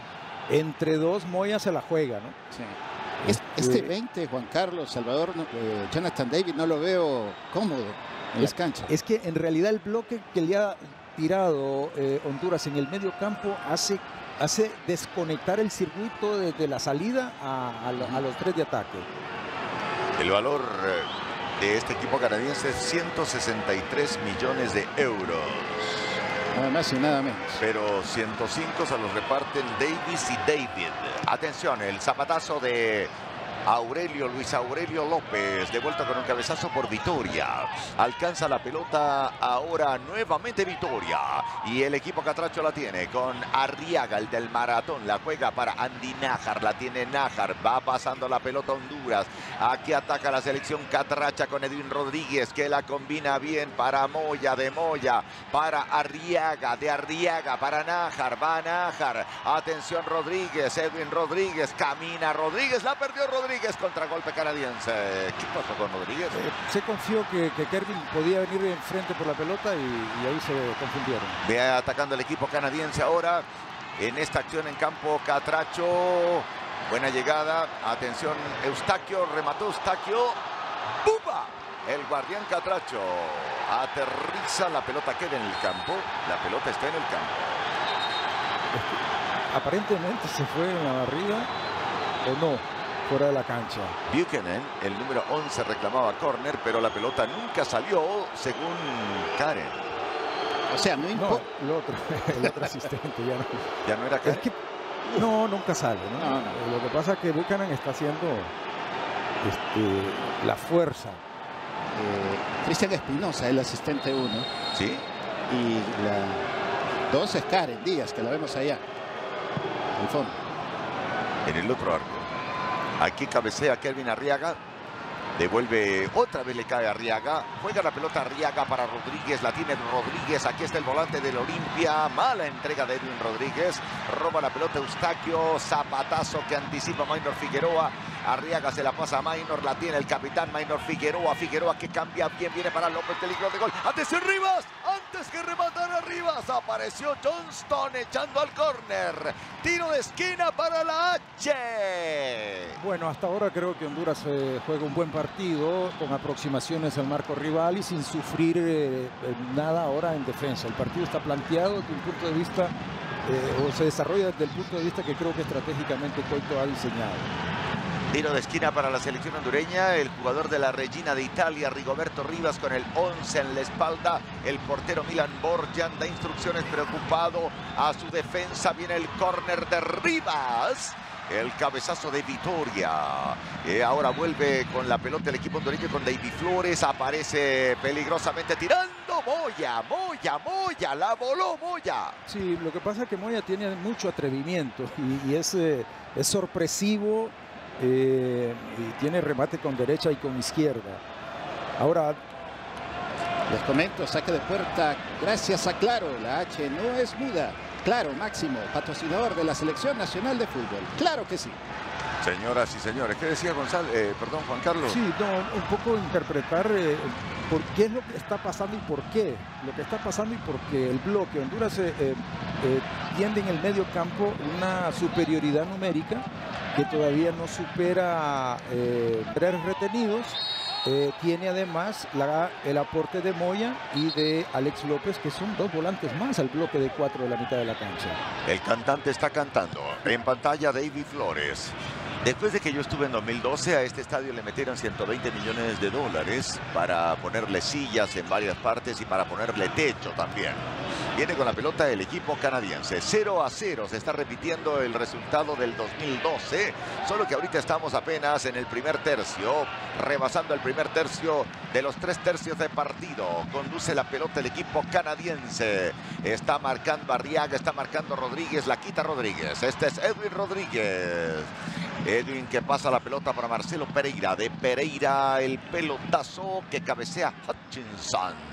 entre dos Moya se la juega, ¿no? Sí. Este veinte, Juan Carlos, Salvador, eh, Jonathan David, no lo veo cómodo en las canchas. Es que en realidad el bloque que le ha tirado eh, Honduras en el medio campo hace, hace desconectar el circuito desde la salida a, a, lo, a los tres de ataque. El valor de este equipo canadiense es ciento sesenta y tres millones de euros. Nada más y nada menos. Pero ciento cinco se los reparten Davis y David. Atención, el zapatazo de Aurelio, Luis Aurelio López, de vuelta con un cabezazo por Vitoria. Alcanza la pelota ahora nuevamente Vitoria. Y el equipo catracho la tiene con Arriaga, el del maratón. La juega para Andy Nájar, la tiene Nájar. Va pasando la pelota a Honduras. Aquí ataca la selección catracha con Edwin Rodríguez, que la combina bien para Moya, de Moya para Arriaga, de Arriaga para Nájar. Va Nájar. Atención Rodríguez, Edwin Rodríguez. Camina Rodríguez, la perdió Rodríguez. Contragolpe canadiense. ¿Qué pasó con Rodríguez? Eh, se confió que, que Kervin podía venir enfrente por la pelota y, y ahí se confundieron. Ve atacando el equipo canadiense ahora en esta acción en campo catracho. Buena llegada. Atención, Eustaquio. Remató Eustaquio. ¡Buba! El guardián catracho aterriza. La pelota queda en el campo. La pelota está en el campo. Aparentemente se fue en la barriga o no. Fuera de la cancha. Buchanan, el número once, reclamaba córner, pero la pelota nunca salió, según Karen. O sea, no importa. No, el otro, el otro asistente ya no. ¿Ya no era Karen? Es que no, nunca sale, ¿no? No, no. Lo que pasa es que Buchanan está haciendo este, la fuerza. Eh, Cristian Espinosa, el asistente uno. Sí. Y la dos es Karen Díaz, que la vemos allá. Al fondo. En el otro arco. Aquí cabecea Kelvin Arriaga. Devuelve, otra vez le cae Arriaga. Juega la pelota Arriaga para Rodríguez. La tiene Rodríguez. Aquí está el volante del Olimpia. Mala entrega de Edwin Rodríguez. Roba la pelota Eustaquio. Zapatazo que anticipa Maynor Figueroa. Arriaga se la pasa a Maynor. La tiene el capitán Maynor Figueroa. Figueroa que cambia bien. Viene para López. Peligro de gol. ¡Atención Rivas! Antes que rematara Rivas, apareció Johnston echando al córner. Tiro de esquina para la H. Bueno, hasta ahora creo que Honduras eh, juega un buen partido con aproximaciones al marco rival y sin sufrir eh, nada ahora en defensa. El partido está planteado desde un punto de vista, eh, o se desarrolla desde el punto de vista que creo que estratégicamente Coito ha diseñado. Tiro de esquina para la selección hondureña. El jugador de la Regina de Italia, Rigoberto Rivas, con el once en la espalda. El portero Milan Borjan da instrucciones, preocupado a su defensa. Viene el córner de Rivas. El cabezazo de Vitoria. Eh, ahora vuelve con la pelota el equipo hondureño con David Flores. Aparece peligrosamente tirando Moya. Moya, Moya. La voló Moya. Sí, lo que pasa es que Moya tiene mucho atrevimiento y, y es, eh, es sorpresivo. Eh, y tiene remate con derecha y con izquierda. Ahora les comento, saque de puerta gracias a Claro. La H no es muda. Claro, Máximo, patrocinador de la Selección Nacional de Fútbol. Claro que sí. Señoras y señores, ¿qué decía Gonzalo? Eh, perdón, Juan Carlos. Sí, no, un poco interpretar eh, por qué es lo que está pasando y por qué. Lo que está pasando y por qué el bloque. Honduras eh, eh, tiene en el medio campo una superioridad numérica que todavía no supera eh, tres retenidos. Eh, tiene además la, el aporte de Moya y de Alex López, que son dos volantes más al bloque de cuatro de la mitad de la cancha. El cantante está cantando. En pantalla David Flores. Después de que yo estuve en dos mil doce, a este estadio le metieron ciento veinte millones de dólares para ponerle sillas en varias partes y para ponerle techo también. Viene con la pelota el equipo canadiense. cero a cero. Se está repitiendo el resultado del dos mil doce. Solo que ahorita estamos apenas en el primer tercio. Rebasando el primer tercio de los tres tercios de partido. Conduce la pelota el equipo canadiense. Está marcando Arriaga, está marcando Rodríguez. La quita Rodríguez. Este es Edwin Rodríguez. Edwin que pasa la pelota para Marcelo Pereira. De Pereira el pelotazo que cabecea Hutchinson.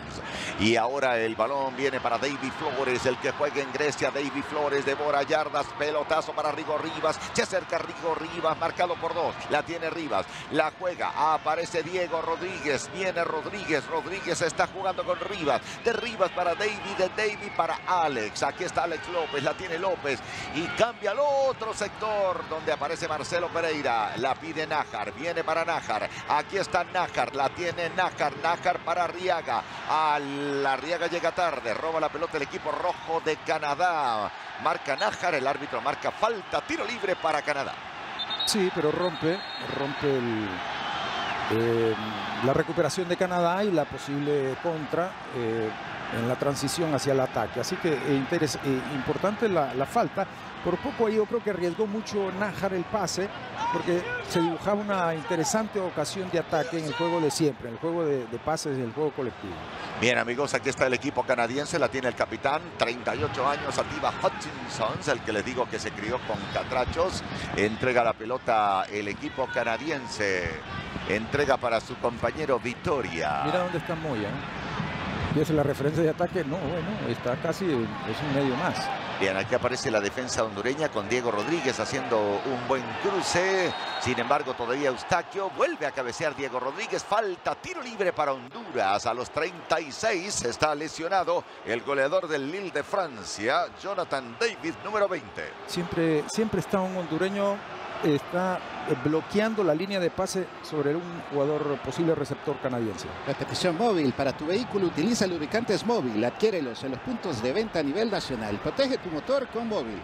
Y ahora el balón viene para David Flores, el que juega en Grecia. David Flores devora yardas, pelotazo para Rigo Rivas. Se acerca Rigo Rivas, marcado por dos. La tiene Rivas, la juega, aparece Diego Rodríguez, viene Rodríguez. Rodríguez está jugando con Rivas. De Rivas para David, de David para Alex. Aquí está Alex López, la tiene López. Y cambia al otro sector donde aparece Marcelo Pereira. La pide Nájar, viene para Nájar. Aquí está Nájar, la tiene Nájar. Nájar para Arriaga. A la Arriaga llega tarde, roba la pelota el equipo rojo de Canadá. Marca Nájar, el árbitro marca falta, tiro libre para Canadá. Sí, pero rompe, rompe el, eh, la recuperación de Canadá y la posible contra eh, en la transición hacia el ataque. Así que eh, interes, eh, importante la, la falta. Por poco ahí yo creo que arriesgó mucho Nájar el pase, porque se dibujaba una interesante ocasión de ataque en el juego de siempre, en el juego de, de pases y el juego colectivo. Bien, amigos, aquí está el equipo canadiense, la tiene el capitán, treinta y ocho años, Atiba Hutchinson, el que les digo que se crió con catrachos. Entrega la pelota el equipo canadiense, entrega para su compañero Vitoria. Mira dónde está Moya, ¿no? ¿Y es la referencia de ataque? No, bueno, está casi, es un medio más. Bien, aquí aparece la defensa hondureña con Diego Rodríguez haciendo un buen cruce. Sin embargo, todavía Eustaquio vuelve a cabecear Diego Rodríguez. Falta, tiro libre para Honduras. A los treinta y seis está lesionado el goleador del Lille de Francia, Jonathan David, número veinte. Siempre, siempre está un hondureño, está bloqueando la línea de pase sobre un jugador posible receptor canadiense. Repetición móvil. Para tu vehículo utiliza lubricantes móvil. Adquiérelos en los puntos de venta a nivel nacional. Protege tu motor con móvil.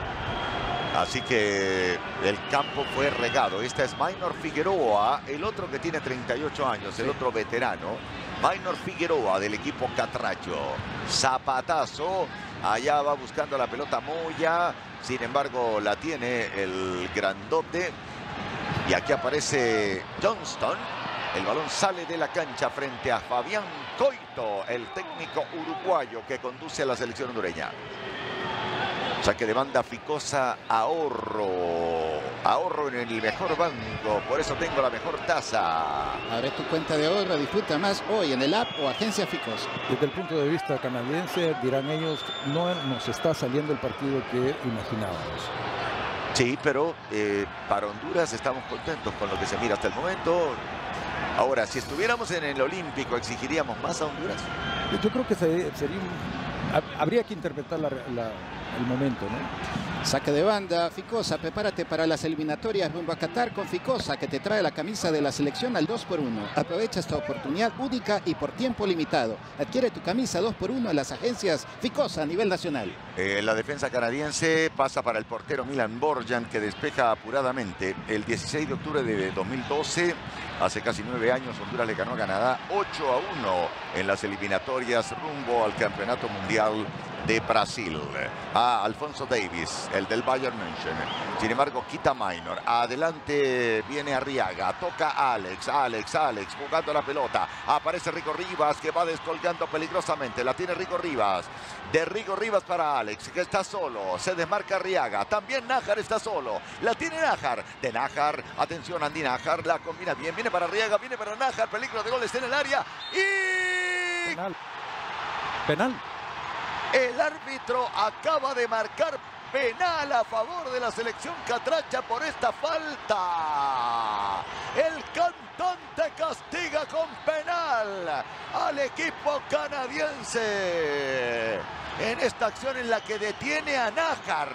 Así que el campo fue regado. Esta es Minor Figueroa, el otro que tiene treinta y ocho años, el otro veterano. Minor Figueroa del equipo Catracho. Zapatazo. Allá va buscando la pelota Moya. Sin embargo, la tiene el grandote. Y aquí aparece Johnston. El balón sale de la cancha frente a Fabián Coito, el técnico uruguayo que conduce a la selección hondureña. Saque de banda Ficosa, ahorro. Ahorro en el mejor banco, por eso tengo la mejor tasa. Abre tu cuenta de ahorro, disfruta más hoy en el app o agencia Ficosa. Desde el punto de vista canadiense, dirán ellos, no nos está saliendo el partido que imaginábamos. Sí, pero eh, para Honduras estamos contentos con lo que se mira hasta el momento. Ahora, si estuviéramos en el Olímpico, ¿exigiríamos más a Honduras? Yo creo que sería, sería un, habría que interpretar la, la, el momento, ¿no? Saque de banda, Ficosa, prepárate para las eliminatorias rumbo a Qatar con Ficosa, que te trae la camisa de la selección al dos por uno. Aprovecha esta oportunidad única y por tiempo limitado. Adquiere tu camisa dos por uno en las agencias Ficosa a nivel nacional. Eh, la defensa canadiense pasa para el portero Milan Borjan, que despeja apuradamente. El dieciséis de octubre de dos mil doce, hace casi nueve años, Honduras le ganó a Canadá ocho a uno en las eliminatorias rumbo al Campeonato Mundial de Brasil. A Alfonso Davis, el del Bayern München. Sin embargo, quita Minor. Adelante viene Arriaga. Toca Alex. Alex, Alex jugando la pelota. Aparece Rigo Rivas, que va descolgando peligrosamente. La tiene Rigo Rivas. De Rigo Rivas para Alex, que está solo. Se desmarca Arriaga. También Nájar está solo. La tiene Nájar. De Nájar. Atención, Andy Nájar. La combina bien. Viene para Arriaga. Viene para Nájar. Peligro de goles en el área. Y... Penal. Penal. El árbitro acaba de marcar penal a favor de la selección catracha por esta falta. El cantante castiga con penal al equipo canadiense en esta acción en la que detiene a Nájar.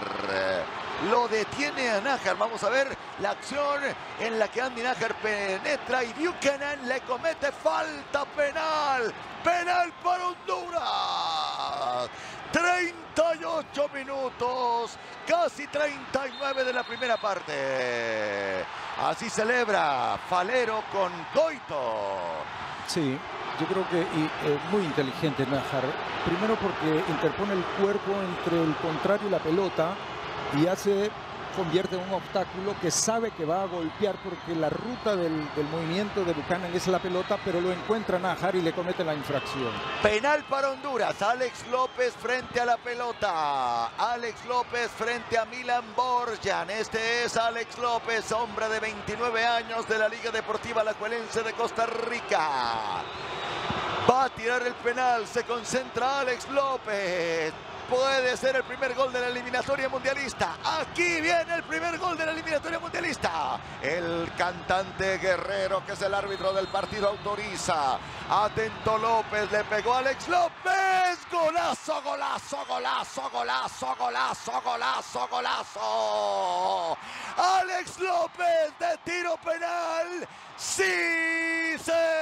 Lo detiene a Nájar. Vamos a ver la acción en la que Andy Nájar penetra y Buchanan le comete falta penal. Penal para Honduras. treinta y ocho minutos, casi treinta y nueve de la primera parte. Así celebra Falero con Coito. Sí, yo creo que y, eh, muy inteligente Nájar. Primero porque interpone el cuerpo entre el contrario y la pelota y hace, convierte en un obstáculo que sabe que va a golpear porque la ruta del, del movimiento de Buchanan es la pelota, pero lo encuentra Nájar y le comete la infracción. Penal para Honduras. Alex López frente a la pelota. Alex López frente a Milan Borjan. Este es Alex López, hombre de veintinueve años de la Liga Deportiva Alajuelense de Costa Rica. Va a tirar el penal, se concentra Alex López. Puede ser el primer gol de la eliminatoria mundialista. Aquí viene el primer gol de la eliminatoria mundialista. El cantante Guerrero, que es el árbitro del partido, autoriza. Atento López, le pegó a Alex López. Golazo, golazo, golazo, golazo, golazo, golazo, golazo. Alex López de tiro penal. ¡Sí,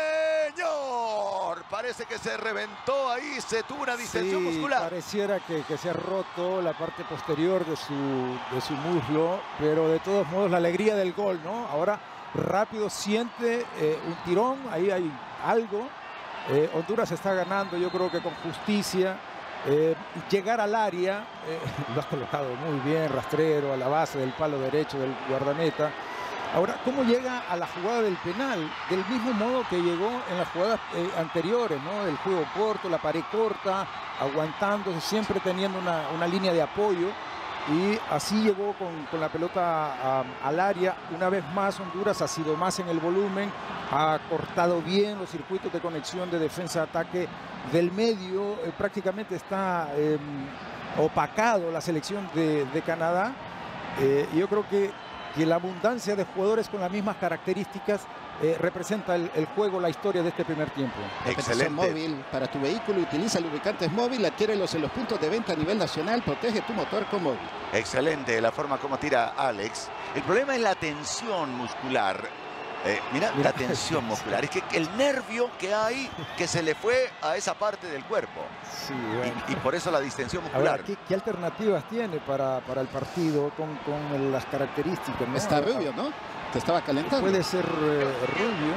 señor! Parece que se reventó ahí, se tuvo una distensión sí, muscular. Pareciera que, que se ha roto la parte posterior de su, de su muslo, pero de todos modos la alegría del gol, ¿no? Ahora rápido siente eh, un tirón, ahí hay algo. Eh, Honduras está ganando, yo creo que con justicia. Eh, llegar al área, eh, lo ha colocado muy bien, rastrero, a la base del palo derecho del guardameta. Ahora, ¿cómo llega a la jugada del penal? Del mismo modo que llegó en las jugadas eh, anteriores, ¿no? El juego corto, la pared corta, aguantándose, siempre teniendo una, una línea de apoyo. Y así llegó con, con la pelota a, al área. Una vez más, Honduras ha sido más en el volumen, ha cortado bien los circuitos de conexión de defensa-ataque del medio. Eh, prácticamente está eh, opacado la selección de, de Canadá. Eh, yo creo que que la abundancia de jugadores con las mismas características eh, representa el, el juego, la historia de este primer tiempo. Excelente. Móvil para tu vehículo, utiliza lubricantes móvil, adquiérelos en los puntos de venta a nivel nacional, protege tu motor con móvil. Excelente la forma como tira Alex. El problema es la tensión muscular. Eh, mira, mira, la tensión muscular, es que el nervio que hay que se le fue a esa parte del cuerpo. Sí, bueno. y, y por eso la distensión muscular. Ahora, ¿qué, ¿qué alternativas tiene para, para el partido con, con las características, ¿no? Está Rubio, ¿no? Te estaba calentando. Puede ser eh, Rubio.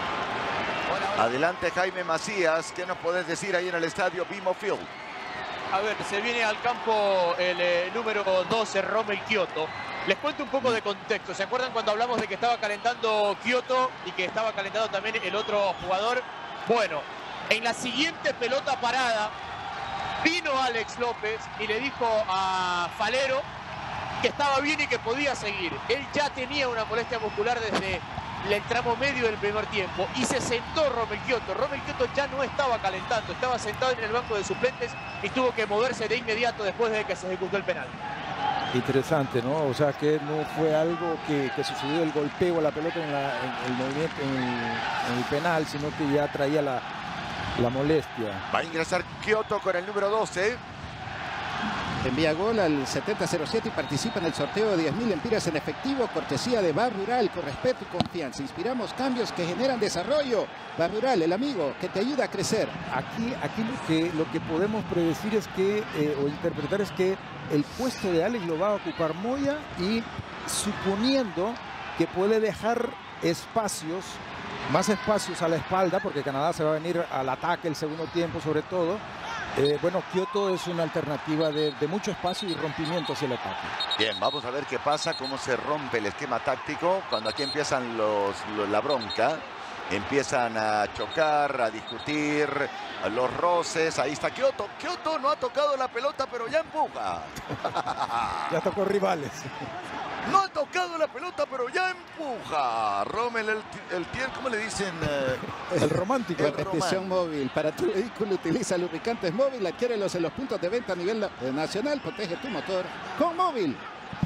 Adelante Jaime Macías, ¿qué nos podés decir ahí en el estadio BMO Field? A ver, se viene al campo el eh, número doce, Rommel Kioto. Les cuento un poco de contexto. ¿Se acuerdan cuando hablamos de que estaba calentando Kioto y que estaba calentando también el otro jugador? Bueno, en la siguiente pelota parada vino Alex López y le dijo a Falero que estaba bien y que podía seguir. Él ya tenía una molestia muscular desde el tramo medio del primer tiempo y se sentó Rommel Kioto. Rommel Kioto ya no estaba calentando, estaba sentado en el banco de suplentes y tuvo que moverse de inmediato después de que se ejecutó el penal. Interesante, ¿no? O sea que no fue algo que, que sucedió el golpeo a la pelota en, la, en el movimiento, en el, en el penal, sino que ya traía la, la molestia. Va a ingresar Kioto con el número doce. Envía gol al setenta cero siete y participa en el sorteo de diez mil empiras en efectivo, cortesía de Bar Rural, con respeto y confianza. Inspiramos cambios que generan desarrollo. Bar Rural, el amigo que te ayuda a crecer. Aquí, aquí lo, que, lo que podemos predecir es que, eh, o interpretar es que el puesto de Alex lo va a ocupar Moya, y suponiendo que puede dejar espacios, más espacios a la espalda, porque Canadá se va a venir al ataque el segundo tiempo sobre todo. Eh, bueno, Kioto es una alternativa de, de mucho espacio y rompimiento hacia el ataque. Bien, vamos a ver qué pasa, cómo se rompe el esquema táctico cuando aquí empiezan los, los la bronca. Empiezan a chocar, a discutir, a los roces. Ahí está Kioto. Kioto no ha tocado la pelota, pero ya empuja. Ya tocó rivales. No ha tocado la pelota, pero ya empuja. Rommel, el, el tier, ¿cómo le dicen? Uh, el romántico. El repetición móvil. Para tu vehículo utiliza lubricantes móvil. Adquiérelos en los puntos de venta a nivel nacional. Protege tu motor con móvil.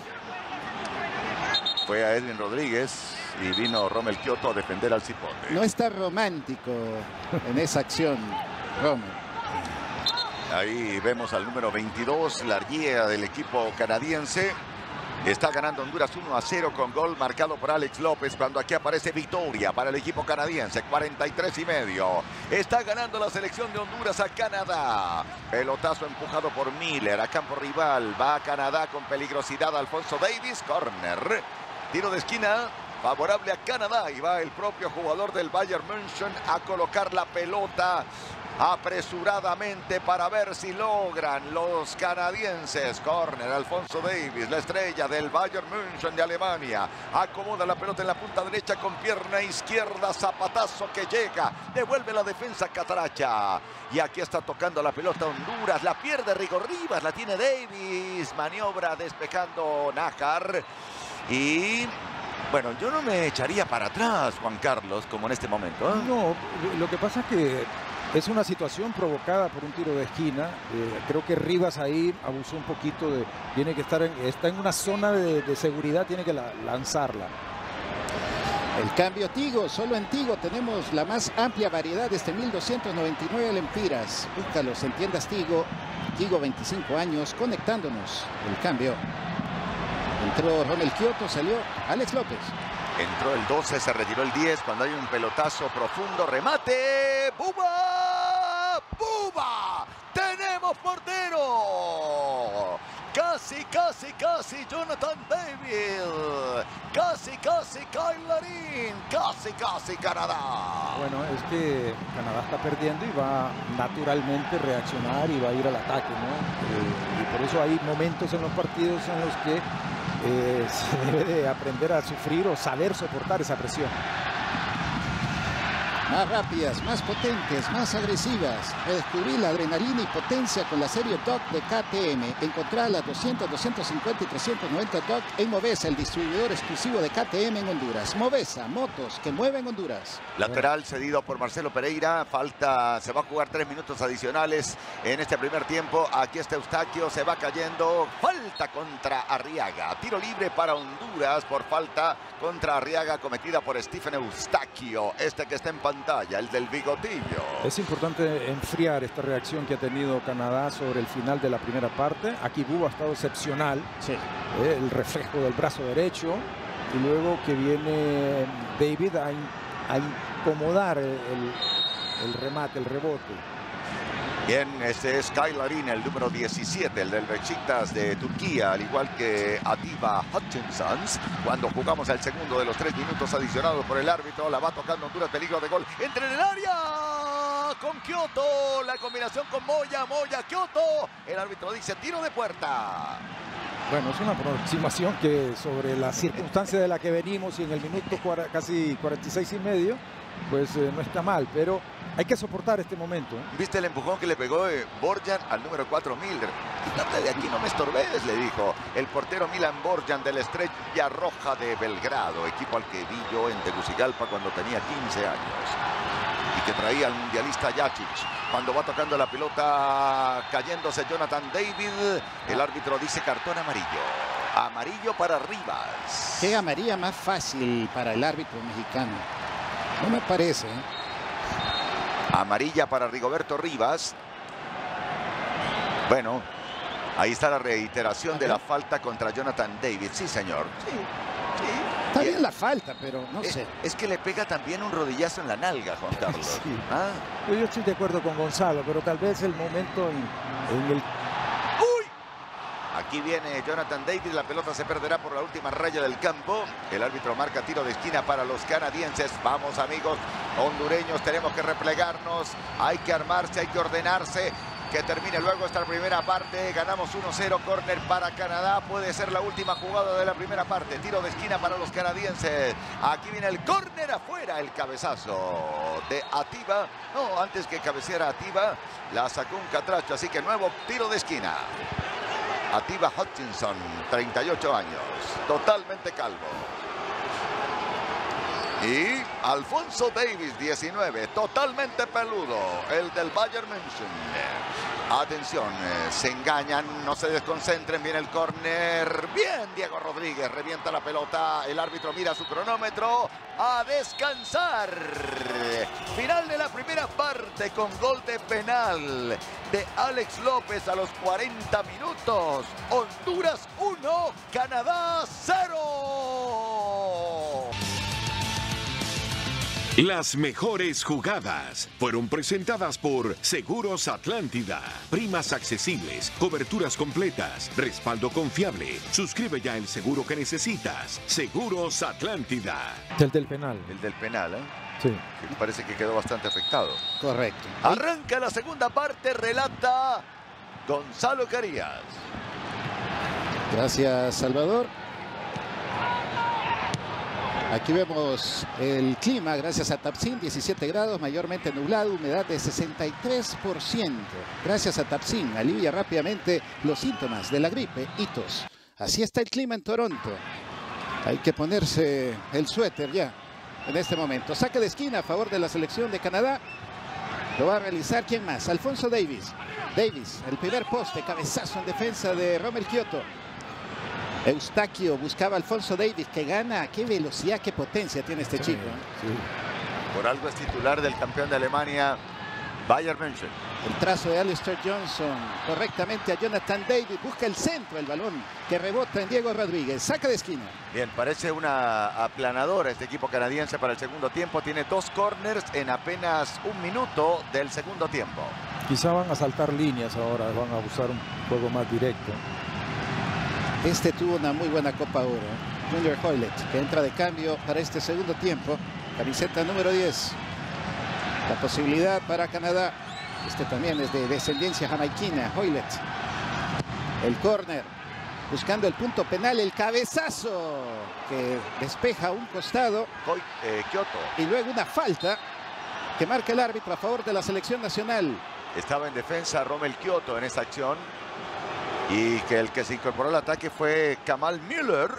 Fue a Edwin Rodríguez y vino Rommel Kioto a defender al cipote. No está romántico en esa acción, Rommel. Ahí vemos al número veintidós, la guía del equipo canadiense. Está ganando Honduras uno a cero con gol marcado por Alex López, cuando aquí aparece victoria para el equipo canadiense, cuarenta y tres y medio. Está ganando la selección de Honduras a Canadá. Pelotazo empujado por Miller a campo rival. Va a Canadá con peligrosidad Alfonso Davis. Corner. Tiro de esquina favorable a Canadá y va el propio jugador del Bayern München a colocar la pelota apresuradamente para ver si logran los canadienses. Corner, Alfonso Davis, la estrella del Bayern München de Alemania. Acomoda la pelota en la punta derecha con pierna izquierda. Zapatazo que llega. Devuelve la defensa Cataracha. Y aquí está tocando la pelota Honduras. La pierde Rigo Rivas. La tiene Davis. Maniobra despejando Nájar. Y bueno, yo no me echaría para atrás, Juan Carlos, como en este momento, ¿eh? No, lo que pasa es que Es una situación provocada por un tiro de esquina. Eh, creo que Rivas ahí abusó un poquito. De, tiene que estar en, está en una zona de, de seguridad, tiene que la, lanzarla. El cambio Tigo, solo en Tigo tenemos la más amplia variedad desde mil doscientos noventa y nueve lempiras. Búscalos en tiendas Tigo. Tigo, veinticinco años, conectándonos. El cambio. Entró Ronald Kioto, salió Alex López. Entró el doce, se retiró el diez cuando hay un pelotazo profundo. ¡Remate! ¡Buba! ¡Buba! ¡Tenemos portero! Casi, casi, casi Jonathan David. Casi, casi Kyle Larin. Casi, casi Canadá. Bueno, es que Canadá está perdiendo y va naturalmente a reaccionar y va a ir al ataque, ¿no? Eh, y por eso hay momentos en los partidos en los que eh, se debe de aprender a sufrir o saber soportar esa presión. Más rápidas, más potentes, más agresivas. Redescubrí la adrenalina y potencia con la serie D O C de K T M. Encontrá las doscientos, doscientos cincuenta y trescientos noventa D O C en Movesa, el distribuidor exclusivo de K T M en Honduras. Movesa, motos que mueven Honduras. Lateral cedido por Marcelo Pereira. Falta, se va a jugar tres minutos adicionales en este primer tiempo. Aquí está Eustaquio, se va cayendo. Falta contra Arriaga. Tiro libre para Honduras por falta contra Arriaga cometida por Stephen Eustaquio. Este que está en pantalla. El del bigotillo. Es importante enfriar esta reacción que ha tenido Canadá sobre el final de la primera parte. Aquí Buba ha estado excepcional. Sí. Eh, el reflejo del brazo derecho. Y luego que viene David a, in, a incomodar el, el remate, el rebote. Bien, este es Kyle Larin, el número diecisiete, el del Beşiktaş de Turquía, al igual que Atiba Hutchinson. Cuando jugamos el segundo de los tres minutos adicionados por el árbitro, la va tocando Honduras, peligro de gol. Entra en el área con Kioto, la combinación con Moya, Moya, Kioto. El árbitro dice tiro de puerta. Bueno, es una aproximación que sobre la circunstancia de la que venimos y en el minuto casi cuarenta y seis y medio, pues eh, no está mal, pero hay que soportar este momento. ¿eh? ¿Viste el empujón que le pegó eh, Borjan al número cuatro, Miller? Quítate de aquí, no me estorbes, le dijo el portero Milan Borjan de la Estrella Roja de Belgrado, equipo al que vi yo en Tegucigalpa cuando tenía quince años. Y que traía al mundialista Jacic. Cuando va tocando la pelota, cayéndose Jonathan David, el árbitro dice cartón amarillo. Amarillo para Rivas. Qué amarilla más fácil para el árbitro mexicano. No me parece. ¿eh? Amarilla para Rigoberto Rivas. Bueno, ahí está la reiteración de la falta contra Jonathan David. Sí, señor. Sí, sí. Está bien la falta, pero no es, sé. Es que le pega también un rodillazo en la nalga, Juan Carlos. Sí. ¿Ah? Yo estoy de acuerdo con Gonzalo, pero tal vez el momento en, en el... Aquí viene Jonathan David, la pelota se perderá por la última raya del campo. El árbitro marca tiro de esquina para los canadienses. Vamos, amigos hondureños, tenemos que replegarnos, hay que armarse, hay que ordenarse. Que termine luego esta primera parte. Ganamos uno cero, córner para Canadá. Puede ser la última jugada de la primera parte. Tiro de esquina para los canadienses. Aquí viene el córner afuera, el cabezazo de Atiba. No, antes que cabeceara Atiba, la sacó un catracho, así que nuevo tiro de esquina. Atiba Hutchinson, treinta y ocho años, totalmente calvo. Y Alfonso Davis, diecinueve, totalmente peludo, el del Bayern München. Atención, eh, se engañan, no se desconcentren, viene el córner. Bien, Diego Rodríguez, revienta la pelota, el árbitro mira su cronómetro. A descansar. Final de la primera parte con gol de penal de Alex López a los cuarenta minutos. Honduras uno, Canadá cero. Las mejores jugadas fueron presentadas por Seguros Atlántida. Primas accesibles, coberturas completas, respaldo confiable. Suscribe ya el seguro que necesitas. Seguros Atlántida. El del penal. El del penal, ¿eh? Sí. Que parece que quedó bastante afectado. Correcto. Arranca la segunda parte, relata Gonzalo Carías. Gracias, Salvador. Aquí vemos el clima gracias a Tapsin, diecisiete grados, mayormente nublado, humedad de sesenta y tres por ciento. Gracias a Tapsin, alivia rápidamente los síntomas de la gripe y tos. Así está el clima en Toronto. Hay que ponerse el suéter ya en este momento. Saque de esquina a favor de la selección de Canadá. Lo va a realizar, ¿quién más? Alfonso Davis. Davis, el primer poste, cabezazo en defensa de Romell Kyoto. Eustaquio buscaba a Alfonso Davis, que gana. Qué velocidad, qué potencia tiene este Sí, chico. sí. Por algo es titular del campeón de Alemania, Bayern München. El trazo de Alistair Johnson correctamente a Jonathan David. Busca el centro, el balón que rebota en Diego Rodríguez. Saca de esquina. Bien, parece una aplanadora este equipo canadiense para el segundo tiempo. Tiene dos corners en apenas un minuto del segundo tiempo. Quizá van a saltar líneas ahora, van a usar un juego más directo. Este tuvo una muy buena Copa Oro. Junior Hoilett, que entra de cambio para este segundo tiempo. Camiseta número diez. La posibilidad para Canadá. Este también es de descendencia jamaiquina. Hoilett. El córner. Buscando el punto penal. El cabezazo que despeja un costado. Koi- eh, Kyoto Y luego una falta que marca el árbitro a favor de la selección nacional. estaba en defensa Romell Kyoto en esta acción. Y que el que se incorporó al ataque fue Kamal Müller.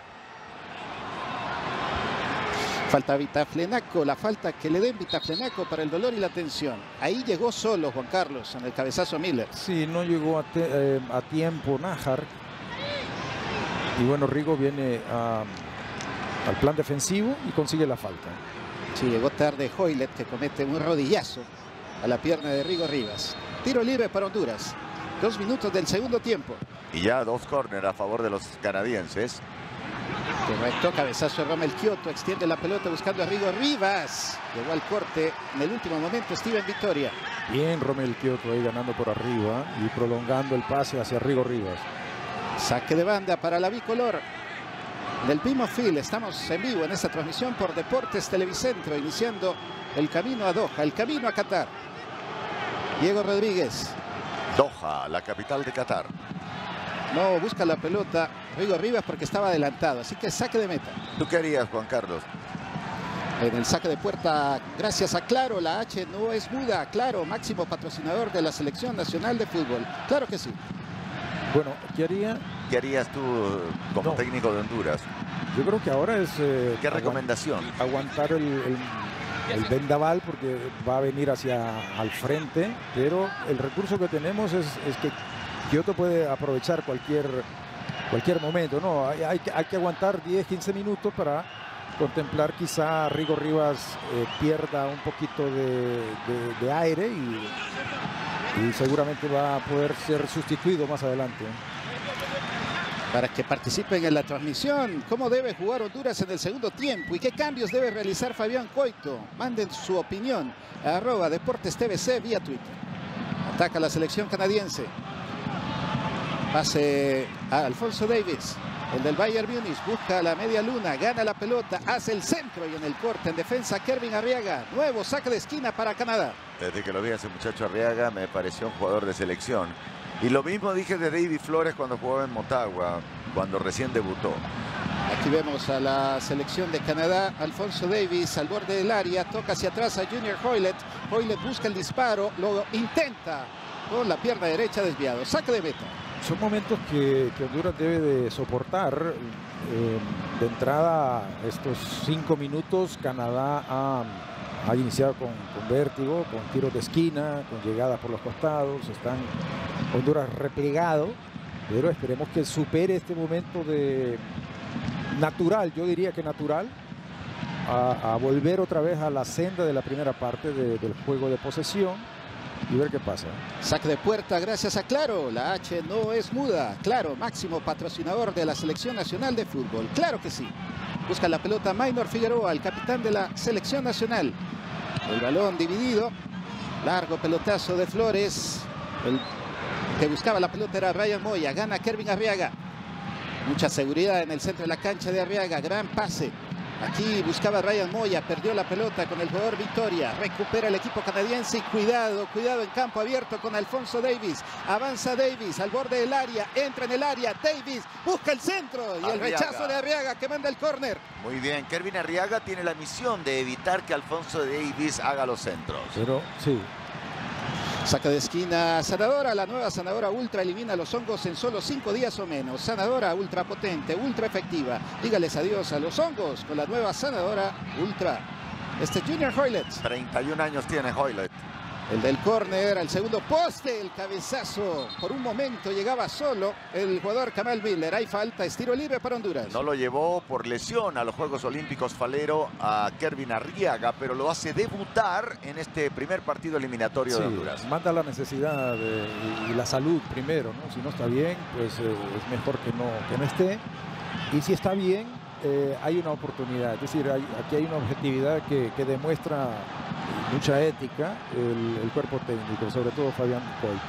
Falta Vitaflenaco, la falta que le den Vitaflenaco para el dolor y la tensión. Ahí llegó solo Juan Carlos en el cabezazo Miller. Sí, no llegó a, te- eh, a tiempo Nájar. Y bueno, Rigo viene a- al plan defensivo y consigue la falta. Sí, llegó tarde Hoilett, que comete un rodillazo a la pierna de Rigo Rivas. Tiro libre para Honduras. Dos minutos del segundo tiempo. Y ya dos córner a favor de los canadienses. Correcto, cabezazo de Romell Kyoto, extiende la pelota buscando a Rigo Rivas. Llegó al corte en el último momento Steven Victoria. Bien Romell Kyoto ahí ganando por arriba y prolongando el pase hacia Rigo Rivas. Saque de banda para la bicolor. Del Pimo Field, estamos en vivo en esta transmisión por Deportes Televicentro, iniciando el camino a Doha, el camino a Qatar. Diego Rodríguez. Doha, la capital de Qatar. No busca la pelota Rigo Rivas porque estaba adelantado, así que saque de meta. ¿Tú qué harías, Juan Carlos? En el saque de puerta, gracias a Claro, la H no es muda. Claro, máximo patrocinador de la Selección Nacional de Fútbol. Claro que sí. Bueno, ¿qué haría? ¿Qué harías tú como No. técnico de Honduras? Yo creo que ahora es eh, ¿Qué aguant- recomendación? aguantar el, el, el vendaval porque va a venir hacia al frente, pero el recurso que tenemos es, es que Kyoto puede aprovechar cualquier, cualquier momento, ¿no? Hay, hay, que- hay que aguantar diez, quince minutos para contemplar quizá Rigo Rivas eh, pierda un poquito de, de- de aire y, y seguramente va a poder ser sustituido más adelante. Para que participen en la transmisión, cómo debe jugar Honduras en el segundo tiempo y qué cambios debe realizar Fabián Coito. Manden su opinión a arroba Deportes T V C vía Twitter. Ataca la selección canadiense. Pase a Alfonso Davis, el del Bayern Múnich, busca la media luna, gana la pelota, hace el centro y en el corte en defensa Kervin Arriaga. Nuevo saque de esquina para Canadá. Desde que lo vi a ese muchacho Arriaga me pareció un jugador de selección. Y lo mismo dije de David Flores cuando jugaba en Motagua, cuando recién debutó. Aquí vemos a la selección de Canadá. Alfonso Davis al borde del área, toca hacia atrás a Junior Hoilett. Hoilett busca el disparo, lo intenta con la pierna derecha desviado. Saque de meta. Son momentos que, que Honduras debe de soportar. Eh, de entrada, estos cinco minutos, Canadá ha, ha iniciado con, con vértigo, con tiros de esquina, con llegadas por los costados. Están Honduras replegado, pero esperemos que supere este momento de natural, yo diría que natural, a, a volver otra vez a la senda de la primera parte de, del juego de posesión y ver qué pasa. Saque de puerta gracias a Claro. La H no es muda. Claro, máximo patrocinador de la Selección Nacional de Fútbol. Claro que sí. Busca la pelota Maynor Figueroa, el capitán de la Selección Nacional. El balón dividido. Largo pelotazo de Flores. El que buscaba la pelota era Ryan Moya. Gana Kervin Arriaga. Mucha seguridad en el centro de la cancha de Arriaga. Gran pase. Aquí buscaba Ryan Moya, perdió la pelota con el jugador Victoria, recupera el equipo canadiense y cuidado, cuidado en campo abierto con Alfonso Davis, avanza Davis al borde del área, entra en el área, Davis busca el centro y el Arriaga. rechazo de Arriaga que manda el córner. Muy bien, Kervin Arriaga tiene la misión de evitar que Alfonso Davis haga los centros. Pero sí, Saca de esquina Sanadora, la nueva Sanadora Ultra elimina los hongos en solo cinco días o menos. Sanadora ultra potente, ultra efectiva. Dígales adiós a los hongos con la nueva Sanadora Ultra. Este Junior Hoilett. treinta y un años tiene Hoilett. El del córner al segundo poste, el cabezazo. Por un momento llegaba solo el jugador Kamal Miller. Hay falta, es tiro libre para Honduras. No lo llevó por lesión a los Juegos Olímpicos Falero a Kervin Arriaga, pero lo hace debutar en este primer partido eliminatorio sí, de Honduras. Manda la necesidad de, y, y la salud primero, ¿no? Si no está bien, pues eh, es mejor que no, que no esté. Y si está bien, eh, hay una oportunidad. Es decir, hay, aquí hay una objetividad que, que demuestra mucha ética el, el cuerpo técnico, sobre todo Fabián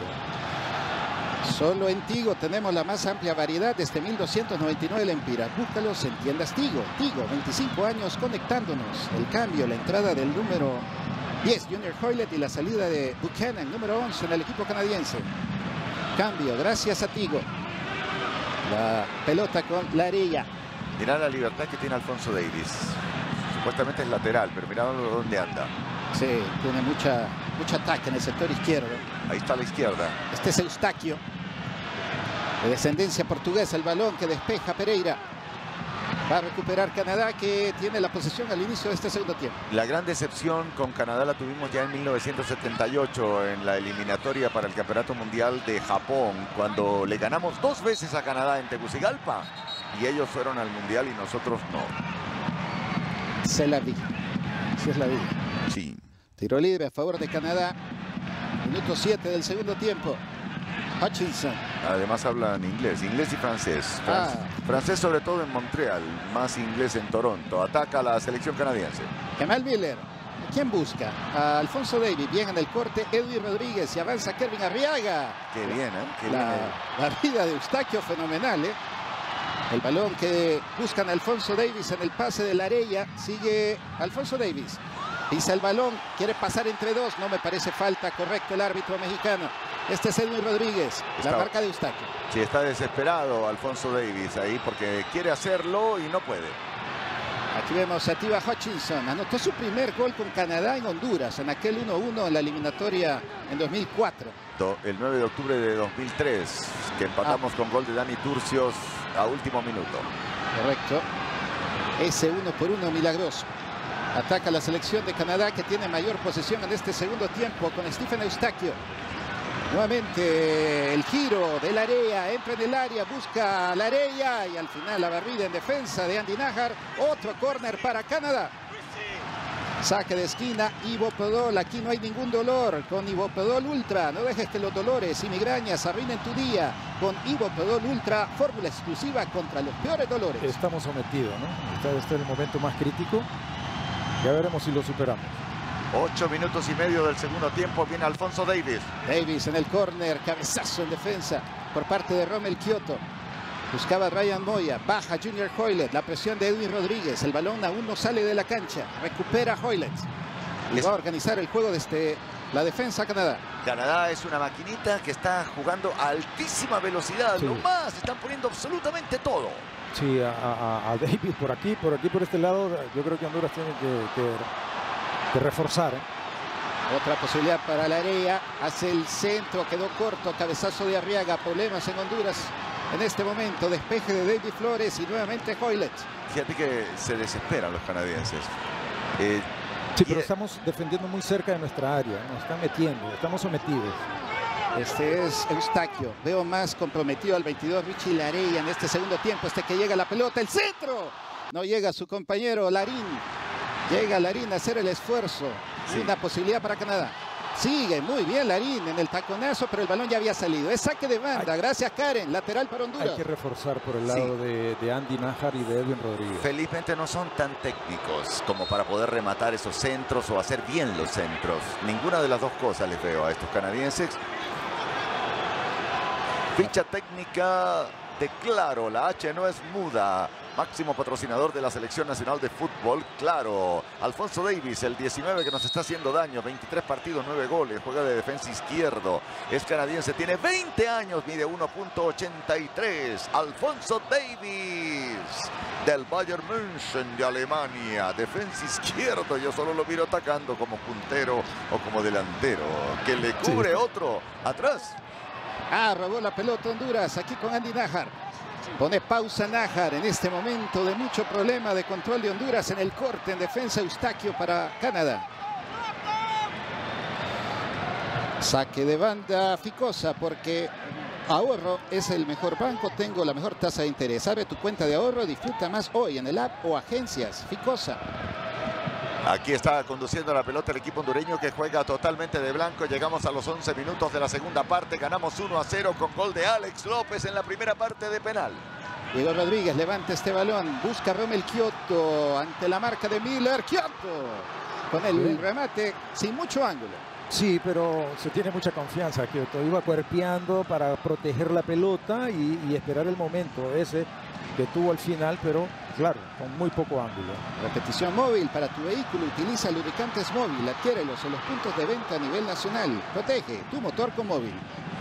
Coito. Solo en Tigo tenemos la más amplia variedad desde mil doscientos noventa y nueve Lempiras. Búscalos en tiendas Tigo. Tigo, veinticinco años conectándonos. El cambio, la entrada del número diez, Junior Hoylett, y la salida de Buchanan, número once, en el equipo canadiense. Cambio, gracias a Tigo. La pelota con Larilla. Mirá la libertad que tiene Alfonso Davis. Supuestamente es lateral, pero mirá dónde anda. Sí, tiene mucha, mucho ataque en el sector izquierdo. Ahí está a la izquierda. Este es Eustaquio, de descendencia portuguesa. El balón que despeja Pereira. Va a recuperar Canadá, que tiene la posesión al inicio de este segundo tiempo. La gran decepción con Canadá la tuvimos ya en mil novecientos setenta y ocho en la eliminatoria para el Campeonato Mundial de Japón, cuando le ganamos dos veces a Canadá en Tegucigalpa y ellos fueron al Mundial y nosotros no. Se la vi. Sí es la vida. Sí. Tiro libre a favor de Canadá. Minuto siete del segundo tiempo. Hutchinson. Además hablan inglés, inglés y francés. Fran Ah. Francés sobre todo en Montreal, más inglés en Toronto. Ataca a la selección canadiense. Kamal Miller. ¿Quién busca? A Alfonso Davis. Bien en el corte. Edwin Rodríguez. Y avanza Kervin Arriaga. Qué bien, ¿eh? Qué la, bien. la vida de Eustaquio fenomenal, ¿eh? El balón que buscan a Alfonso Davis en el pase de Larella. Sigue Alfonso Davis. Pisa el balón. Quiere pasar entre dos. No me parece falta. Correcto el árbitro mexicano. Este es Edwin Rodríguez. Está, la marca de Eustaquio. Sí, está desesperado Alfonso Davis ahí porque quiere hacerlo y no puede. Aquí vemos a Tiva Hutchinson. Anotó su primer gol con Canadá en Honduras en aquel uno uno en la eliminatoria en dos mil cuatro. El nueve de octubre de dos mil tres, que empatamos ah. con gol de Dani Turcios a último minuto. Correcto. Ese uno por uno milagroso. Ataca la selección de Canadá, que tiene mayor posesión en este segundo tiempo, con Stephen Eustaquio. Nuevamente el giro de Larella, entra en el área, busca a Larella y al final la barrida en defensa de Andy Najar. Otro córner para Canadá. Saque de esquina, Ibopedol. Aquí no hay ningún dolor con Ibopedol Ultra. No dejes que los dolores y migrañas arruinen tu día. Con Ibopedol Ultra, fórmula exclusiva contra los peores dolores. Estamos sometidos, ¿no? Este, este es el momento más crítico. Ya veremos si lo superamos. Ocho minutos y medio del segundo tiempo. Viene Alfonso Davis. Davis en el córner. Cabezazo en defensa por parte de Rommel Kyoto. Buscaba Ryan Moya. Baja Junior Hoylett. La presión de Edwin Rodríguez. El balón aún no sale de la cancha. Recupera Hoylett. Y va a organizar el juego desde la defensa Canadá. Canadá es una maquinita que está jugando a altísima velocidad. Sí. No más. Están poniendo absolutamente todo. Sí, a, a, a Davis por aquí, por aquí, por este lado. Yo creo que Honduras tiene que... que... de reforzar, ¿eh? Otra posibilidad para Larella. Hace el centro, quedó corto. Cabezazo de Arriaga. Problemas en Honduras en este momento. Despeje de David Flores y nuevamente Hoylett. Fíjate que se desesperan los canadienses. Eh, sí, pero estamos defendiendo muy cerca de nuestra área. Nos están metiendo, estamos sometidos. Este es Eustaquio. Veo más comprometido al veintidós, Richie Larella, en este segundo tiempo. Este que llega la pelota, el centro. No llega su compañero Larín. Llega Larín a hacer el esfuerzo. Sí. Una posibilidad para Canadá. Sigue muy bien Larín en el taconazo, pero el balón ya había salido. Es saque de banda. Hay, Gracias, Karen. Lateral para Honduras. Hay que reforzar por el lado sí. de, de Andy Najar y de Edwin Rodríguez. Felizmente no son tan técnicos como para poder rematar esos centros o hacer bien los centros. Ninguna de las dos cosas les veo a estos canadienses. Ficha técnica de Claro. La H no es muda. Máximo patrocinador de la Selección Nacional de Fútbol, Claro. Alfonso Davis, el diecinueve, que nos está haciendo daño. veintitrés partidos, nueve goles. Juega de defensa izquierdo. Es canadiense, tiene veinte años, mide uno punto ochenta y tres. Alfonso Davis, del Bayern München de Alemania. Defensa izquierdo. Yo solo lo miro atacando como puntero o como delantero. Que le cubre sí. otro atrás. Ah, robó la pelota Honduras. Aquí con Andy Najar. Pone pausa Najar en este momento de mucho problema de control de Honduras en el corte en defensa. Eustaquio para Canadá. Saque de banda Ficosa, porque Ahorro es el mejor banco, tengo la mejor tasa de interés. Abre tu cuenta de ahorro, disfruta más hoy en el app o agencias. Ficosa. Aquí está conduciendo la pelota el equipo hondureño que juega totalmente de blanco. Llegamos a los once minutos de la segunda parte. Ganamos uno a cero con gol de Alex López en la primera parte de penal. Diego Rodríguez levanta este balón. Busca Rommel Kioto ante la marca de Miller. Kioto con el remate sin mucho ángulo. Sí, pero se tiene mucha confianza. Kioto iba cuerpeando para proteger la pelota y, y esperar el momento ese que tuvo al final, pero claro, con muy poco ángulo. Repetición móvil para tu vehículo. Utiliza lubricantes móvil. Adquiérelos en los puntos de venta a nivel nacional. Protege tu motor con móvil.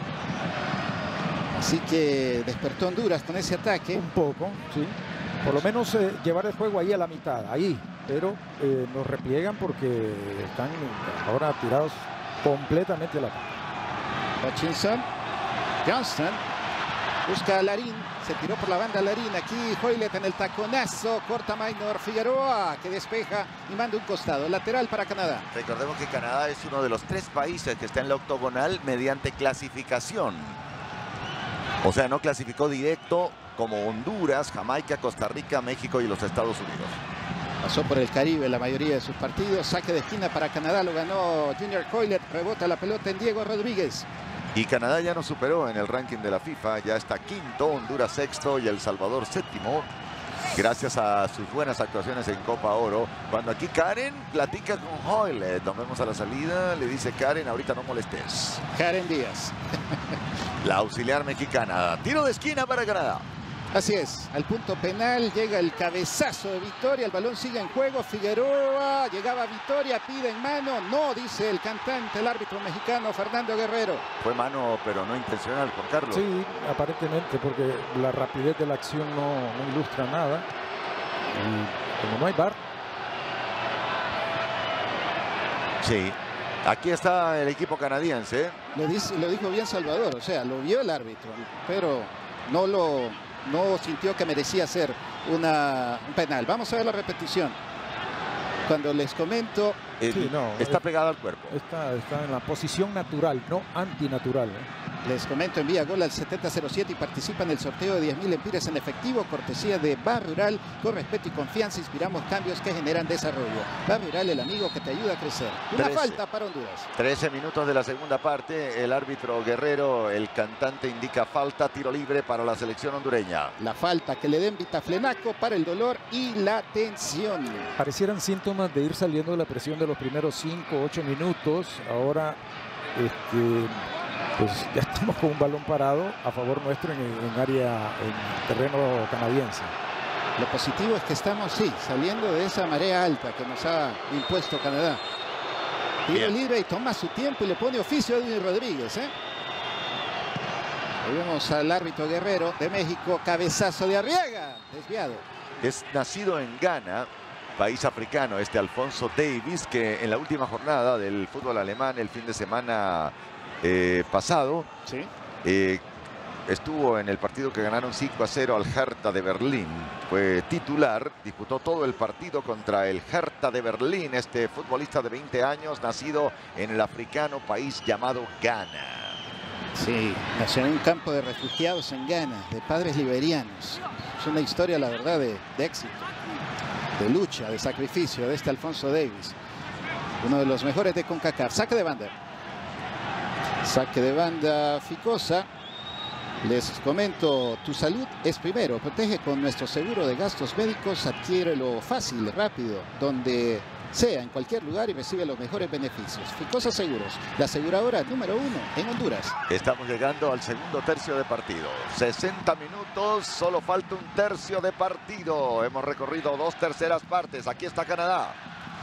Así que despertó Honduras con ese ataque. Un poco, sí. Por lo menos eh, llevar el juego ahí a la mitad, ahí. Pero eh, nos repliegan porque están ahora tirados completamente a la mitad. Hutchinson. Johnston. Busca a Larín. Se tiró por la banda Larín. Aquí Hoylett en el taconazo. Corta Maynor Figueroa, que despeja y manda un costado. Lateral para Canadá. Recordemos que Canadá es uno de los tres países que está en la octogonal mediante clasificación. O sea, no clasificó directo como Honduras, Jamaica, Costa Rica, México y los Estados Unidos. Pasó por el Caribe la mayoría de sus partidos. Saque de esquina para Canadá. Lo ganó Junior Hoylett. Rebota la pelota en Diego Rodríguez. Y Canadá ya nos superó en el ranking de la FIFA. Ya está quinto, Honduras sexto y El Salvador séptimo. Gracias a sus buenas actuaciones en Copa Oro. Cuando aquí Karen platica con Hoylett. Nos vemos a la salida. Le dice Karen, ahorita no molestes. Karen Díaz. La auxiliar mexicana. Tiro de esquina para Canadá. Así es, al punto penal llega el cabezazo de Victoria, el balón sigue en juego, Figueroa, llegaba Victoria, pide en mano, no, dice el cantante, el árbitro mexicano Fernando Guerrero. Fue mano, pero no intencional, Juan Carlos. Sí, aparentemente, porque la rapidez de la acción no, no ilustra nada. Y como no hay V A R. Sí, aquí está el equipo canadiense. Lo, dice, lo dijo bien Salvador, o sea, lo vio el árbitro, pero no lo... no sintió que merecía ser una, un penal. Vamos a ver la repetición. Cuando les comento... El, sí, no, está es, pegado al cuerpo. Está, está en la posición natural, no antinatural. ¿eh? Les comento, envía gol al setenta cero siete y participa en el sorteo de diez mil empiras en efectivo, cortesía de Bar Rural. Con respeto y confianza inspiramos cambios que generan desarrollo. Bar Rural, el amigo que te ayuda a crecer. Una trece, falta para Honduras. trece minutos de la segunda parte. El árbitro Guerrero, el cantante, indica falta, tiro libre para la selección hondureña. La falta que le den vitaflenaco para el dolor y la tensión. Parecieran síntomas de ir saliendo de la presión de los primeros cinco, ocho minutos. Ahora, este... pues ya estamos con un balón parado a favor nuestro en, en área, en terreno canadiense. Lo positivo es que estamos, sí, saliendo de esa marea alta que nos ha impuesto Canadá. Tiro libre y toma su tiempo y le pone oficio a Edwin Rodríguez. ¿eh? Ahí vemos al árbitro Guerrero de México, cabezazo de Arriaga, desviado. Es nacido en Ghana, país africano, este Alfonso Davies, que en la última jornada del fútbol alemán, el fin de semana Eh, pasado, ¿sí? eh, estuvo en el partido que ganaron cinco a cero al Hertha de Berlín. Fue titular, disputó todo el partido contra el Hertha de Berlín. Este futbolista de veinte años, nacido en el africano país llamado Ghana. Sí, nació en un campo de refugiados en Ghana, de padres liberianos. Es una historia, la verdad, de, de éxito, de lucha, de sacrificio de este Alfonso Davies. Uno de los mejores de CONCACAF. Saque de banda. Saque de banda Ficosa. Les comento, tu salud es primero. Protege con nuestro seguro de gastos médicos. Adquiérelo fácil, rápido, donde sea, en cualquier lugar, y recibe los mejores beneficios. Ficosa Seguros, la aseguradora número uno en Honduras. Estamos llegando al segundo tercio de partido. sesenta minutos, solo falta un tercio de partido. Hemos recorrido dos terceras partes. Aquí está Canadá.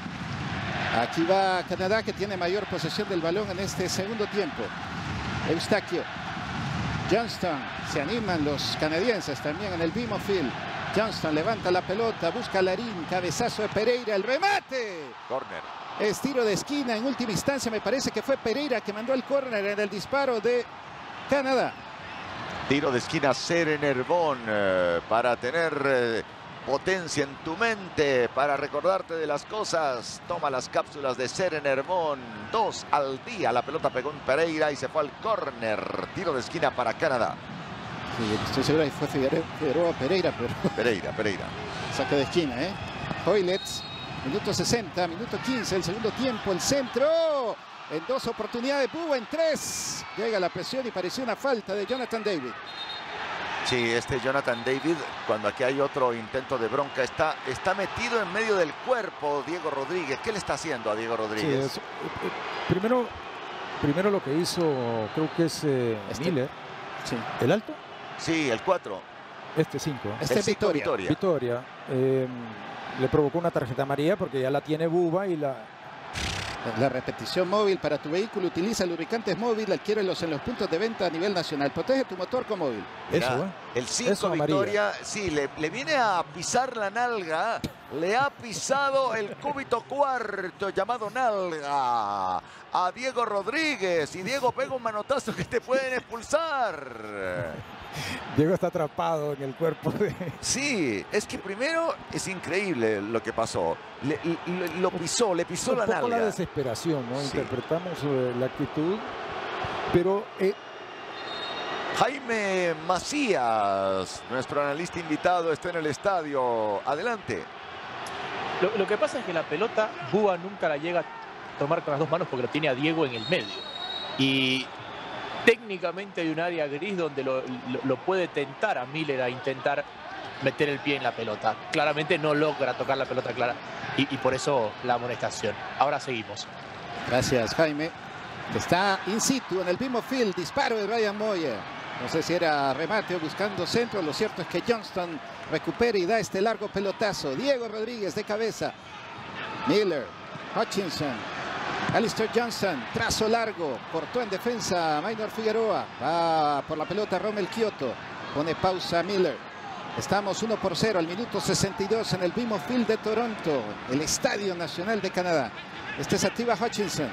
Aquí va Canadá, que tiene mayor posesión del balón en este segundo tiempo. Eustaquio. Johnston. Se animan los canadienses también en el B M O Field. Johnston levanta la pelota, busca a Larín. Cabezazo de Pereira, el remate. Córner. Es tiro de esquina. En última instancia me parece que fue Pereira que mandó el córner en el disparo de Canadá. Tiro de esquina Seren Herbón eh, para tener... Eh, potencia en tu mente para recordarte de las cosas. Toma las cápsulas de Seren Hermón, dos al día. La pelota pegó en Pereira y se fue al córner. Tiro de esquina para Canadá. Sí, estoy seguro que fue Figueroa, Figueroa Pereira, pero Pereira, Pereira. saque de esquina, ¿eh? Hoylets, minuto sesenta, minuto quince, el segundo tiempo, el centro. En dos oportunidades, Búho en tres. Llega la presión y pareció una falta de Jonathan David. Sí, este Jonathan David, cuando aquí hay otro intento de bronca, está, está metido en medio del cuerpo Diego Rodríguez. ¿Qué le está haciendo a Diego Rodríguez? Sí, es, eh, primero, primero lo que hizo, creo que es eh, Este. Miller. Sí. ¿El alto? Sí, el cuatro. Este cinco. Este El es cinco, Victoria. Victoria. Eh, le provocó una tarjeta amarilla porque ya la tiene Buba y la... La repetición móvil para tu vehículo. Utiliza lubricantes móvil. Adquiérelos en los puntos de venta a nivel nacional. Protege tu motor con móvil. Mirá, Eso, ¿eh? el cinco Eso, amarilla. Victoria, sí, le, le viene a pisar la nalga, le ha pisado el cúbito cuarto llamado nalga a Diego Rodríguez y Diego pega un manotazo que te pueden expulsar. Diego está atrapado en el cuerpo de... Sí, es que primero es increíble lo que pasó. Le, le- lo pisó, le pisó un la poco la nalga. desesperación, ¿no? Sí. Interpretamos eh, la actitud, pero eh, Jaime Macías, nuestro analista invitado, está en el estadio. Adelante. Lo, lo que pasa es que la pelota, Búa nunca la llega a tomar con las dos manos porque lo tiene a Diego en el medio. Y técnicamente hay un área gris donde lo, lo- lo puede tentar a Miller a intentar meter el pie en la pelota. Claramente no logra tocar la pelota clara y, y por eso la amonestación. Ahora seguimos. Gracias, Jaime. Que está in situ en el mismo field. Disparo de Ryan Moyer. No sé si era remate o buscando centro. Lo cierto es que Johnston recupera y da este largo pelotazo. Diego Rodríguez de cabeza. Miller. Hutchinson. Alistair Johnson. Trazo largo. Cortó en defensa Maynor Figueroa. Va por la pelota Rommel Kyoto. Pone pausa Miller. Estamos uno por cero al minuto sesenta y dos en el BMO Field de Toronto. El Estadio Nacional de Canadá. Este se activa Hutchinson.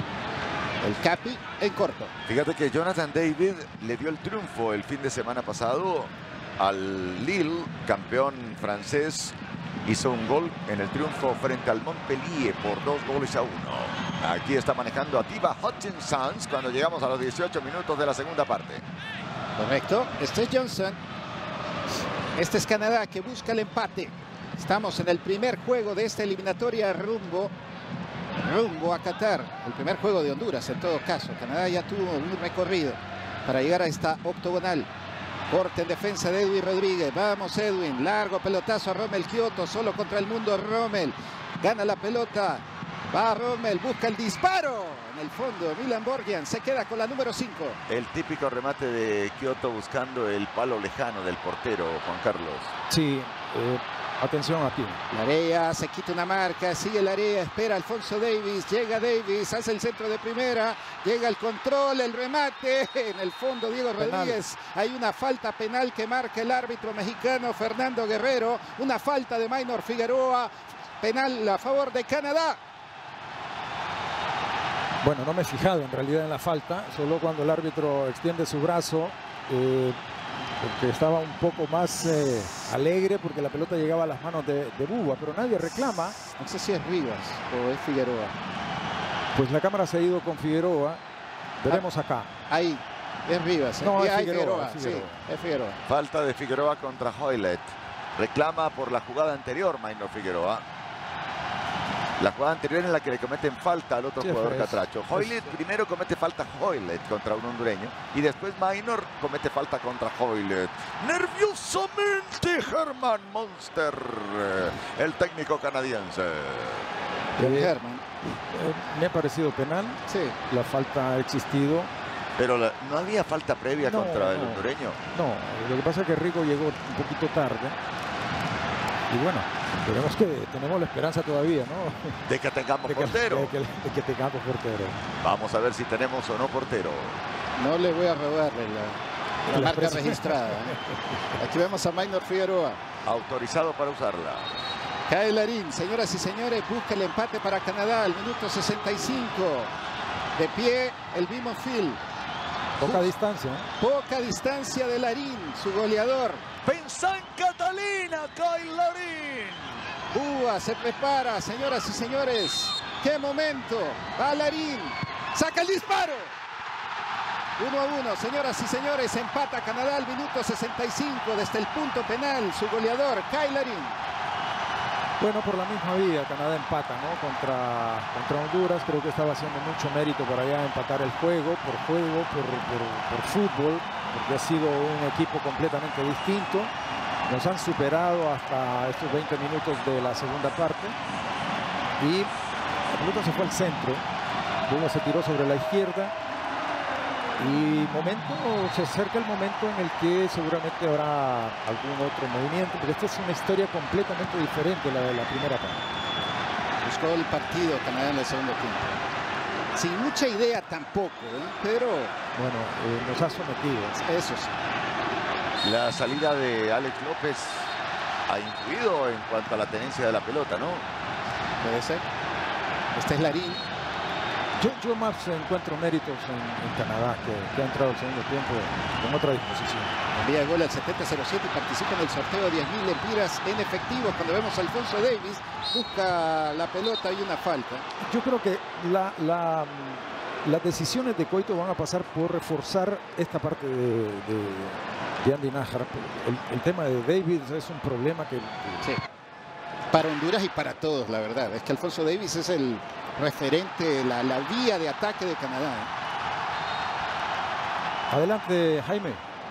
El Capi en corto. Fíjate que Jonathan David le dio el triunfo el fin de semana pasado al Lille, campeón francés. Hizo un gol en el triunfo frente al Montpellier por dos goles a uno. Aquí está manejando Atiba Hutchinson cuando llegamos a los dieciocho minutos de la segunda parte. Correcto. Este es Johnson. Este es Canadá que busca el empate. Estamos en el primer juego de esta eliminatoria rumbo, rumbo a Qatar. El primer juego de Honduras en todo caso. Canadá ya tuvo un recorrido para llegar a esta octogonal. Corte en defensa de Edwin Rodríguez. Vamos Edwin. Largo pelotazo a Rommel Kyoto. Solo contra el mundo Rommel. Gana la pelota. Va Rommel. Busca el disparo. En el fondo Milan Borgian se queda con la número cinco. El típico remate de Kyoto buscando el palo lejano del portero, Juan Carlos. sí, eh, atención aquí. Larea se quita una marca, sigue Larea, espera Alfonso Davis, llega Davis, hace el centro de primera, llega el control, el remate, en el fondo Diego Penal. Rodríguez, hay una falta penal que marca el árbitro mexicano Fernando Guerrero, una falta de Maynor Figueroa, penal a favor de Canadá. Bueno, no me he fijado en realidad en la falta, solo cuando el árbitro extiende su brazo, eh, porque estaba un poco más eh, alegre porque la pelota llegaba a las manos de, de Buba, pero nadie reclama. No sé si es Rivas o es Figueroa. Pues la cámara se ha ido con Figueroa. Veremos acá. Ahí, es Rivas. ¿eh? No, Y es hay Figueroa, sí, es Figueroa. es Figueroa. Falta de Figueroa contra Hoylett. Reclama por la jugada anterior Maynor Figueroa. La jugada anterior en la que le cometen falta al otro Sí, jugador es- catracho. Hoylett primero comete falta Hoylett contra un hondureño y después Maynor comete falta contra Hoylett. Nerviosamente Herman Monster, el técnico canadiense. John Eh, Herman. eh, me ha parecido penal, Sí. la falta ha existido. Pero la- no había falta previa No, contra el no. hondureño. No, lo que pasa es que Rico llegó un poquito tarde. Y bueno, veremos que tenemos la esperanza todavía, ¿no? De que tengamos De que, portero. de que, de que tengamos portero. Vamos a ver si tenemos o no portero. No le voy a robarle la, la La marca presión. registrada. ¿eh? Aquí vemos a Maynor Figueroa. Autorizado para usarla. Cae Larín, señoras y señores, busca el empate para Canadá al minuto sesenta y cinco. De pie, el BMO Field. Poca distancia, ¿eh? Poca distancia de Larín, su goleador. Pensá en Catalina, Kyle Larín. Búa se prepara, señoras y señores. ¡Qué momento! Va Larín. ¡Saca el disparo! Uno a uno, señoras y señores. Empata Canadá al minuto sesenta y cinco desde el punto penal. Su goleador, Kyle Larín. Bueno, por la misma vía, Canadá empata, ¿no? Contra, contra Honduras. Creo que estaba haciendo mucho mérito por allá empatar el juego, por juego, por, por, por fútbol, porque ha sido un equipo completamente distinto. Nos han superado hasta estos veinte minutos de la segunda parte. Y la pelota se fue al centro. Luego se tiró sobre la izquierda. Y momento, se acerca el momento en el que seguramente habrá algún otro movimiento, porque esta es una historia completamente diferente a la de la primera parte. Buscó el partido Canadá en el segundo tiempo. Sin mucha idea tampoco, ¿eh? Pero... Bueno, eh, nos ha sometido. Eso sí. La salida de Alex López ha influido en cuanto a la tenencia de la pelota, ¿no? Puede ser. Este es Larín. Yo, yo más encuentro méritos en, en Canadá, que, que ha entrado el segundo tiempo con otra disposición. Envía gol al setenta cero siete y participa en el sorteo de diez mil lempiras en efectivo. Cuando vemos a Alfonso Davis, busca la pelota y una falta. Yo creo que la, la, las decisiones de Coito van a pasar por reforzar esta parte de, de, de Andy Nájar. El, el tema de Davis es un problema que... Sí. Para Honduras y para todos, la verdad. Es que Alfonso Davis es el referente, la, la vía de ataque de Canadá. Adelante, Jaime.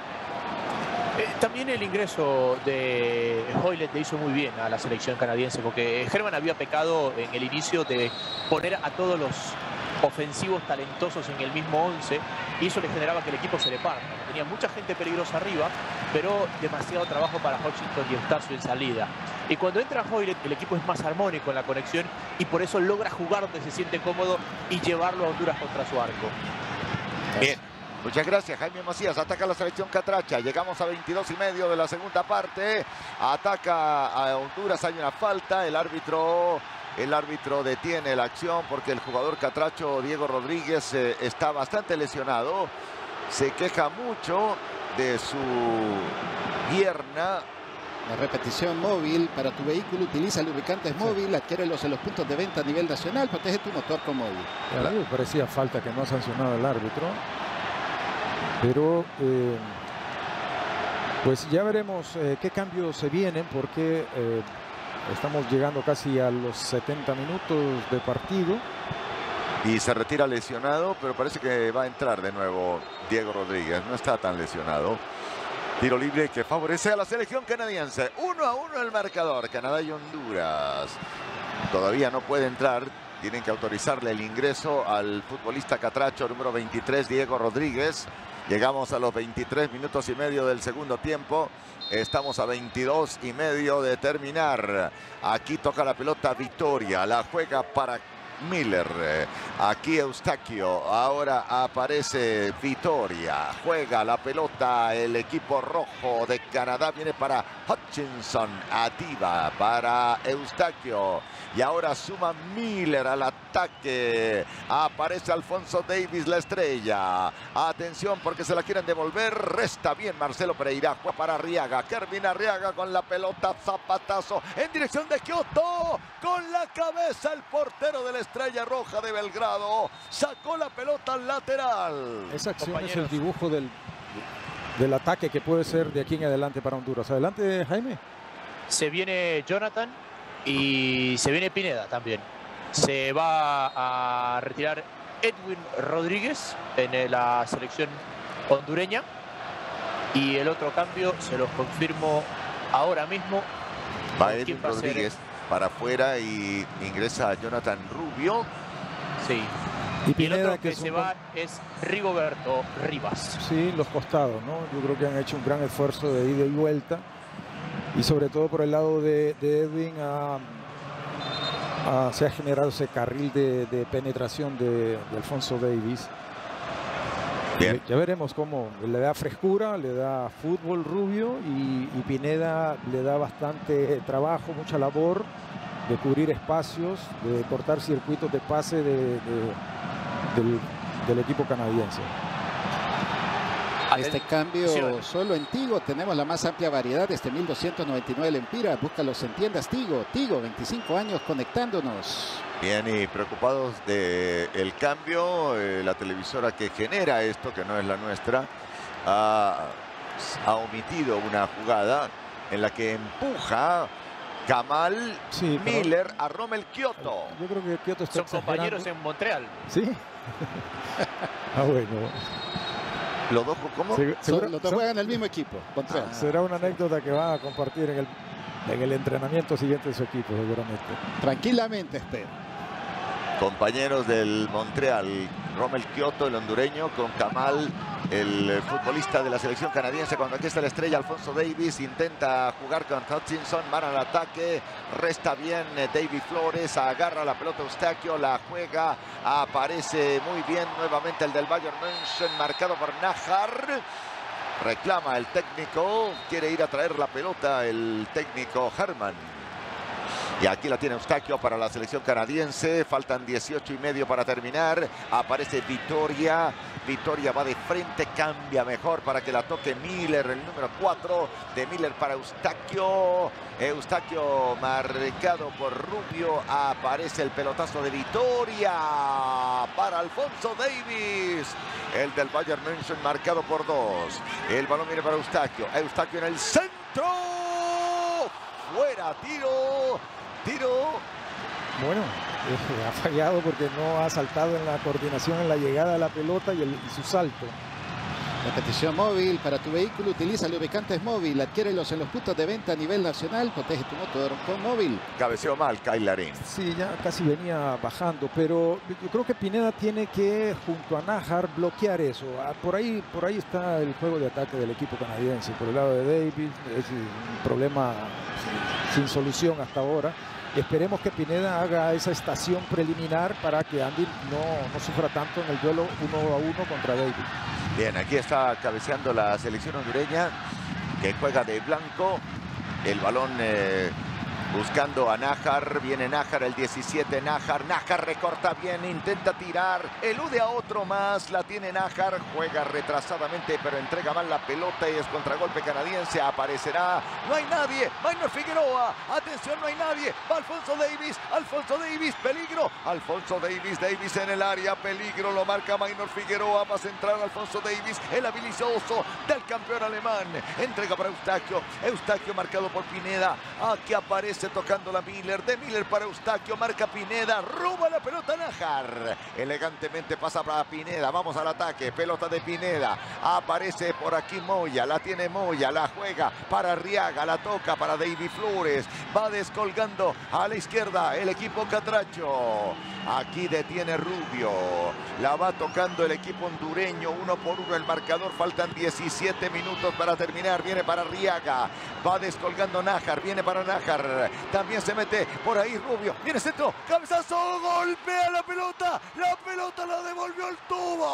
Eh, también el ingreso de Hoylett le hizo muy bien a la selección canadiense, porque Germán había pecado en el inicio de poner a todos los ofensivos talentosos en el mismo once, y eso le generaba que el equipo se le parta. Tenía mucha gente peligrosa arriba, pero demasiado trabajo para Hutchinson y Eustacio en salida. Y cuando entra Hoylett, el equipo es más armónico en la conexión y por eso logra jugar donde se siente cómodo y llevarlo a Honduras contra su arco. Bien, muchas gracias, Jaime Macías. Ataca la selección catracha. Llegamos a veintidós y medio de la segunda parte. Ataca a Honduras, hay una falta. El árbitro, el árbitro detiene la acción porque el jugador catracho Diego Rodríguez eh, está bastante lesionado. Se queja mucho de su pierna. La repetición móvil para tu vehículo, utiliza lubricantes móvil, adquiérelos en los puntos de venta a nivel nacional, protege tu motor con móvil. A mí me parecía falta que no ha sancionado el árbitro, pero eh, pues ya veremos eh, qué cambios se vienen, porque eh, estamos llegando casi a los setenta minutos de partido. Y se retira lesionado, pero parece que va a entrar de nuevo Diego Rodríguez. No está tan lesionado. Tiro libre que favorece a la selección canadiense. Uno a uno el marcador. Canadá y Honduras. Todavía no puede entrar. Tienen que autorizarle el ingreso al futbolista catracho número veintitrés, Diego Rodríguez. Llegamos a los veintitrés minutos y medio del segundo tiempo. Estamos a veintidós y medio de terminar. Aquí toca la pelota Victoria. La juega para Miller. Aquí Eustaquio. Ahora aparece Victoria. Juega la pelota el equipo rojo de Canadá. Viene para Hutchinson. Ativa para Eustaquio. Y ahora suma Miller al ataque. Aparece Alfonso Davis, la estrella. Atención porque se la quieren devolver. Resta bien Marcelo Pereira. Juega para Arriaga. Kervin Arriaga con la pelota. Zapatazo en dirección de Kioto. Con la cabeza el portero de la Estrella Roja de Belgrado. Sacó la pelota al lateral. Esa acción Compañeros. es el dibujo del, del ataque que puede ser de aquí en adelante para Honduras. Adelante, Jaime. Se viene Jonathan y se viene Pineda también. Se va a retirar Edwin Rodríguez en la selección hondureña. Y el otro cambio se los confirmo ahora mismo. Va ¿Quién Edwin va a ser? Rodríguez para afuera y ingresa Jonathan Rubio. Sí. Y Y el Pineda, otro que que es se un- va es Rigoberto Rivas. Sí, los costados, ¿no? Yo creo que han hecho un gran esfuerzo de ida y vuelta. Y sobre todo por el lado de, de Edwin ha- ha- se ha generado ese carril de, de penetración de, de Alfonso Davis. Bien. Ya veremos cómo le da frescura, le da fútbol Rubio, y, y Pineda le da bastante trabajo, mucha labor de cubrir espacios, de cortar circuitos de pase de, de- del, del equipo canadiense. Este cambio solo en Tigo. Tenemos la más amplia variedad desde mil doscientos noventa y nueve lempiras. Búscalos en tiendas Tigo. Tigo, veinticinco años conectándonos. Bien, y preocupados del cambio, eh, la televisora que genera esto, que no es la nuestra, ha, ha omitido una jugada en la que empuja Kamal sí, Miller a Rommel Kioto. Yo creo que Kioto está Son compañeros en Montreal. ¿Sí? Ah, bueno. ¿Los dos cómo? Se, son, los dos juegan en el mismo equipo. Ah, será una anécdota que van a compartir en el, en el entrenamiento siguiente de su equipo, seguramente. Tranquilamente, espero. Compañeros del Montreal, Rommel Kioto, el hondureño, con Kamal, el futbolista de la selección canadiense. Cuando aquí está la estrella, Alfonso Davies intenta jugar con Hutchinson, van al ataque, resta bien Davy Flores, agarra la pelota Eustaquio, la juega, aparece muy bien nuevamente el del Bayern München, marcado por Najar. Reclama el técnico, quiere ir a traer la pelota el técnico Herman. Y aquí la tiene Eustaquio para la selección canadiense. Faltan dieciocho y medio para terminar. Aparece Vitoria. Vitoria va de frente, cambia mejor para que la toque Miller, el número cuatro de Miller para Eustaquio. Eustaquio marcado por Rubio. Aparece el pelotazo de Vitoria para Alfonso Davies. El del Bayern München marcado por dos. El balón viene para Eustaquio. Eustaquio en el centro. Fuera, tiro. Tiro. Bueno, eh, ha fallado porque no ha saltado en la coordinación en la llegada de la pelota y, el, y su salto. Repetición móvil para tu vehículo. Utiliza lubricantes móvil. Adquiérelos en los puntos de venta a nivel nacional. Protege tu motor con móvil. Cabeceó mal Kyle Larin. Sí, ya casi venía bajando, pero yo creo que Pineda tiene que, junto a Najar, bloquear eso. Por ahí, por ahí está el juego de ataque del equipo canadiense. Por el lado de Davis, es un problema sin solución hasta ahora. Esperemos que Pineda haga esa estación preliminar para que Andy no, no sufra tanto en el duelo uno a uno contra Davis. Bien, aquí está cabeceando la selección hondureña que juega de blanco. El balón eh, buscando a Najar. Viene Najar, el diecisiete. Najar, Najar recorta bien, intenta tirar. Elude a otro más. La tiene Najar. Juega retrasadamente, pero entrega mal la pelota y es contragolpe canadiense. Aparecerá. No hay nadie. Minor Figueroa. Atención, no hay nadie. Va Alfonso Davies. Alfonso Davies. Peligro. Alfonso Davies. Davies en el área. Peligro. Lo marca Minor Figueroa. Va a centrar Alfonso Davies. El habilidoso del campeón alemán. Entrega para Eustaquio. Eustaquio marcado por Pineda. Aquí aparece tocando la Miller. De Miller para Eustaquio. Marca Pineda. Roba la pelota Najar. Elegantemente pasa para Pineda. Vamos al ataque. Pelota de Pineda. Aparece por aquí Moya. La tiene Moya. La juega para Arriaga. La toca para Davy Flores. Va descolgando a la izquierda el equipo catracho. Aquí detiene Rubio. La va tocando el equipo hondureño. Uno por uno el marcador. Faltan diecisiete minutos para terminar. Viene para Arriaga. Va descolgando Najar. Viene para Najar. También se mete por ahí Rubio. Viene centro. Cabezazo. Golpea la pelota. La pelota la devolvió el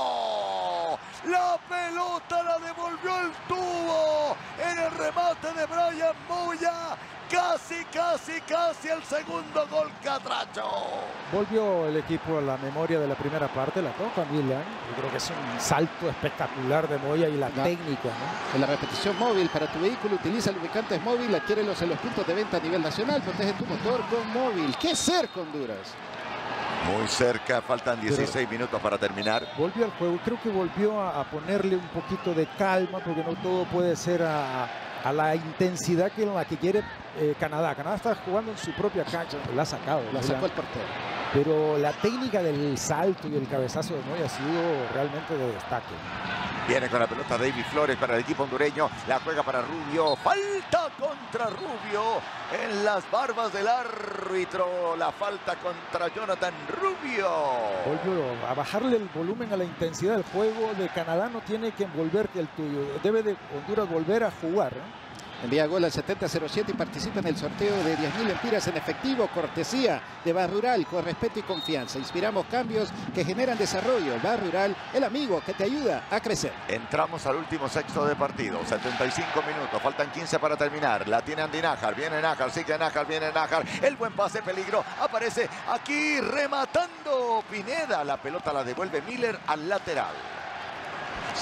tubo. La pelota la devolvió el tubo. En el remate de Brian Moya. Casi, casi, casi el segundo gol catracho. Volvió el equipo a la memoria de la primera parte, la toca Milan. Yo creo que es un salto espectacular de Moya y la no. técnica, ¿no? En la repetición móvil para tu vehículo, utiliza lubricantes móvil, adquiérelos en los puntos de venta a nivel nacional, protege tu motor con móvil. ¡Qué cerca, Honduras! Muy cerca, faltan dieciséis Pero minutos para terminar. Volvió al juego, creo que volvió a, a ponerle un poquito de calma, porque no todo puede ser a, a la intensidad que en la que quiere eh, Canadá. Canadá está jugando en su propia cancha, la ha sacado. La sacó el portero. Pero la técnica del salto y el cabezazo de Moya ha sido realmente de destaque. Viene con la pelota Davy Flores para el equipo hondureño. La juega para Rubio. Falta contra Rubio en las barbas del árbitro. La falta contra Jonathan Rubio. Volvió a bajarle el volumen a la intensidad del juego de Canadá. No tiene que envolverte el tuyo. Debe de Honduras volver a jugar, ¿eh? Envía gol al setenta cero siete y participa en el sorteo de diez mil lempiras en efectivo, cortesía de Bar Rural, con respeto y confianza. Inspiramos cambios que generan desarrollo. Bar Rural, el amigo que te ayuda a crecer. Entramos al último sexto de partido, setenta y cinco minutos, faltan quince para terminar. La tiene Andy Najar, viene Najar, sigue Najar, viene Najar. El buen pase, peligro, aparece aquí rematando Pineda. La pelota la devuelve Miller al lateral. Saca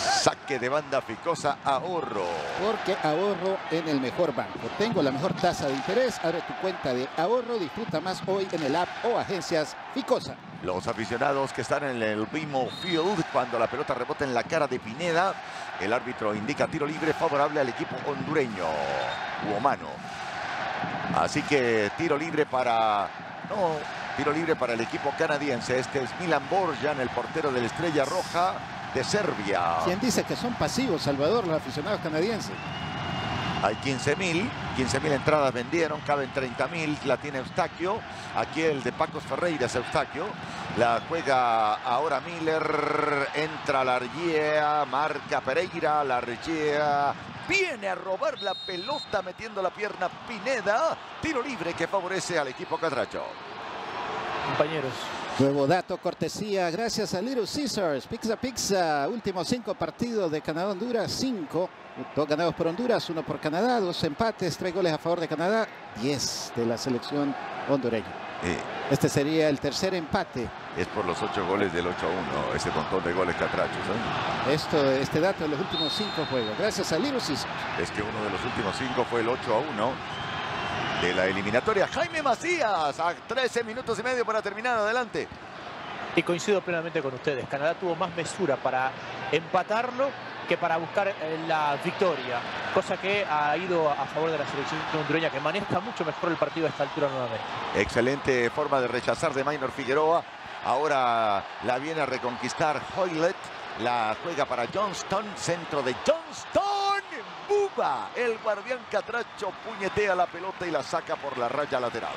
saque de banda Ficosa, ahorro. Porque ahorro en el mejor banco. Tengo la mejor tasa de interés. Abre tu cuenta de ahorro. Disfruta más hoy en el app o agencias Ficosa. Los aficionados que están en el BMO Field, cuando la pelota rebota en la cara de Pineda, el árbitro indica tiro libre favorable al equipo hondureño. Hubo mano. Así que tiro libre para... No, tiro libre para el equipo canadiense. Este es Milan Borjan, el portero de la Estrella Roja de Serbia. ¿Quién dice que son pasivos, Salvador, los aficionados canadienses? Hay quince mil, quince mil entradas vendieron, caben treinta mil, la tiene Eustaquio. Aquí el de Pacos Ferreira es Eustaquio. La juega ahora Miller, entra Larguía, marca Pereira, Larguía. Viene a robar la pelota metiendo la pierna Pineda. Tiro libre que favorece al equipo catracho. Compañeros. Nuevo dato, cortesía, gracias a Little Caesars. Pizza Pizza, últimos cinco partidos de Canadá-Honduras, cinco. Dos ganados por Honduras, uno por Canadá, dos empates, tres goles a favor de Canadá, diez de la selección hondureña. Eh, Este sería el tercer empate. es por los ocho goles del ocho a uno, ese montón de goles catrachos. ¿eh? Esto, este dato de los últimos cinco juegos, gracias a Little Caesars. Es que uno de los últimos cinco fue el ocho a uno de la eliminatoria. Jaime Macías, a trece minutos y medio para terminar, adelante. Y coincido plenamente con ustedes. Canadá tuvo más mesura para empatarlo que para buscar la victoria, cosa que ha ido a favor de la selección hondureña, que maneja mucho mejor el partido a esta altura nuevamente. Excelente forma de rechazar de Maynor Figueroa. Ahora la viene a reconquistar Hoylett. La juega para Johnston, centro de Johnston. Buba, el guardián catracho, puñetea la pelota y la saca por la raya lateral.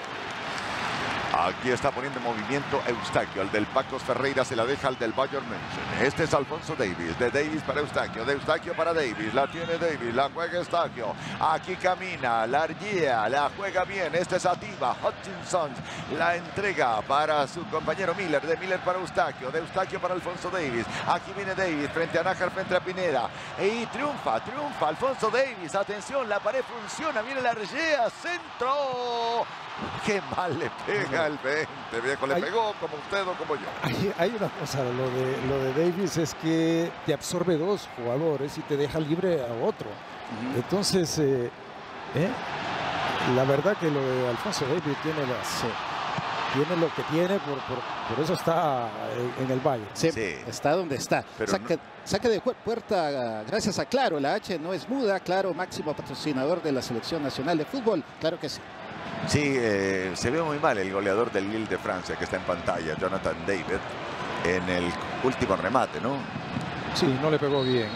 Aquí está poniendo en movimiento Eustaquio. El del Pacos Ferreira se la deja al del Bayern München. Este es Alfonso Davies. De Davies para Eustaquio. De Eustaquio para Davies. La tiene Davies. La juega Eustaquio. Aquí camina. Larguía. La juega bien. Este es Ativa. Hutchinson. La entrega para su compañero Miller. De Miller para Eustaquio. De Eustaquio para Alfonso Davies. Aquí viene Davies. Frente a Nájar. Frente a Pineda. Y triunfa. Triunfa Alfonso Davies. Atención. La pared funciona. Viene Larguía. Centro. Qué mal le pega el veinte, viejo. Le hay, pegó como usted o como yo. Hay, hay una cosa, lo de, lo de Davies es que te absorbe dos jugadores y te deja libre a otro. Uh-huh. Entonces, eh, eh, la verdad que lo de Alfonso Davies tiene, las, eh, tiene lo que tiene, por, por, por eso está en, en el Valle. Sí, sí, está donde está. Saque, no... saque de puerta, gracias a Claro. La H no es muda. Claro, máximo patrocinador de la Selección Nacional de Fútbol. Claro que sí. Sí, eh, se ve muy mal el goleador del Lille de Francia que está en pantalla, Jonathan David, en el último remate, ¿no? Sí, no le pegó bien.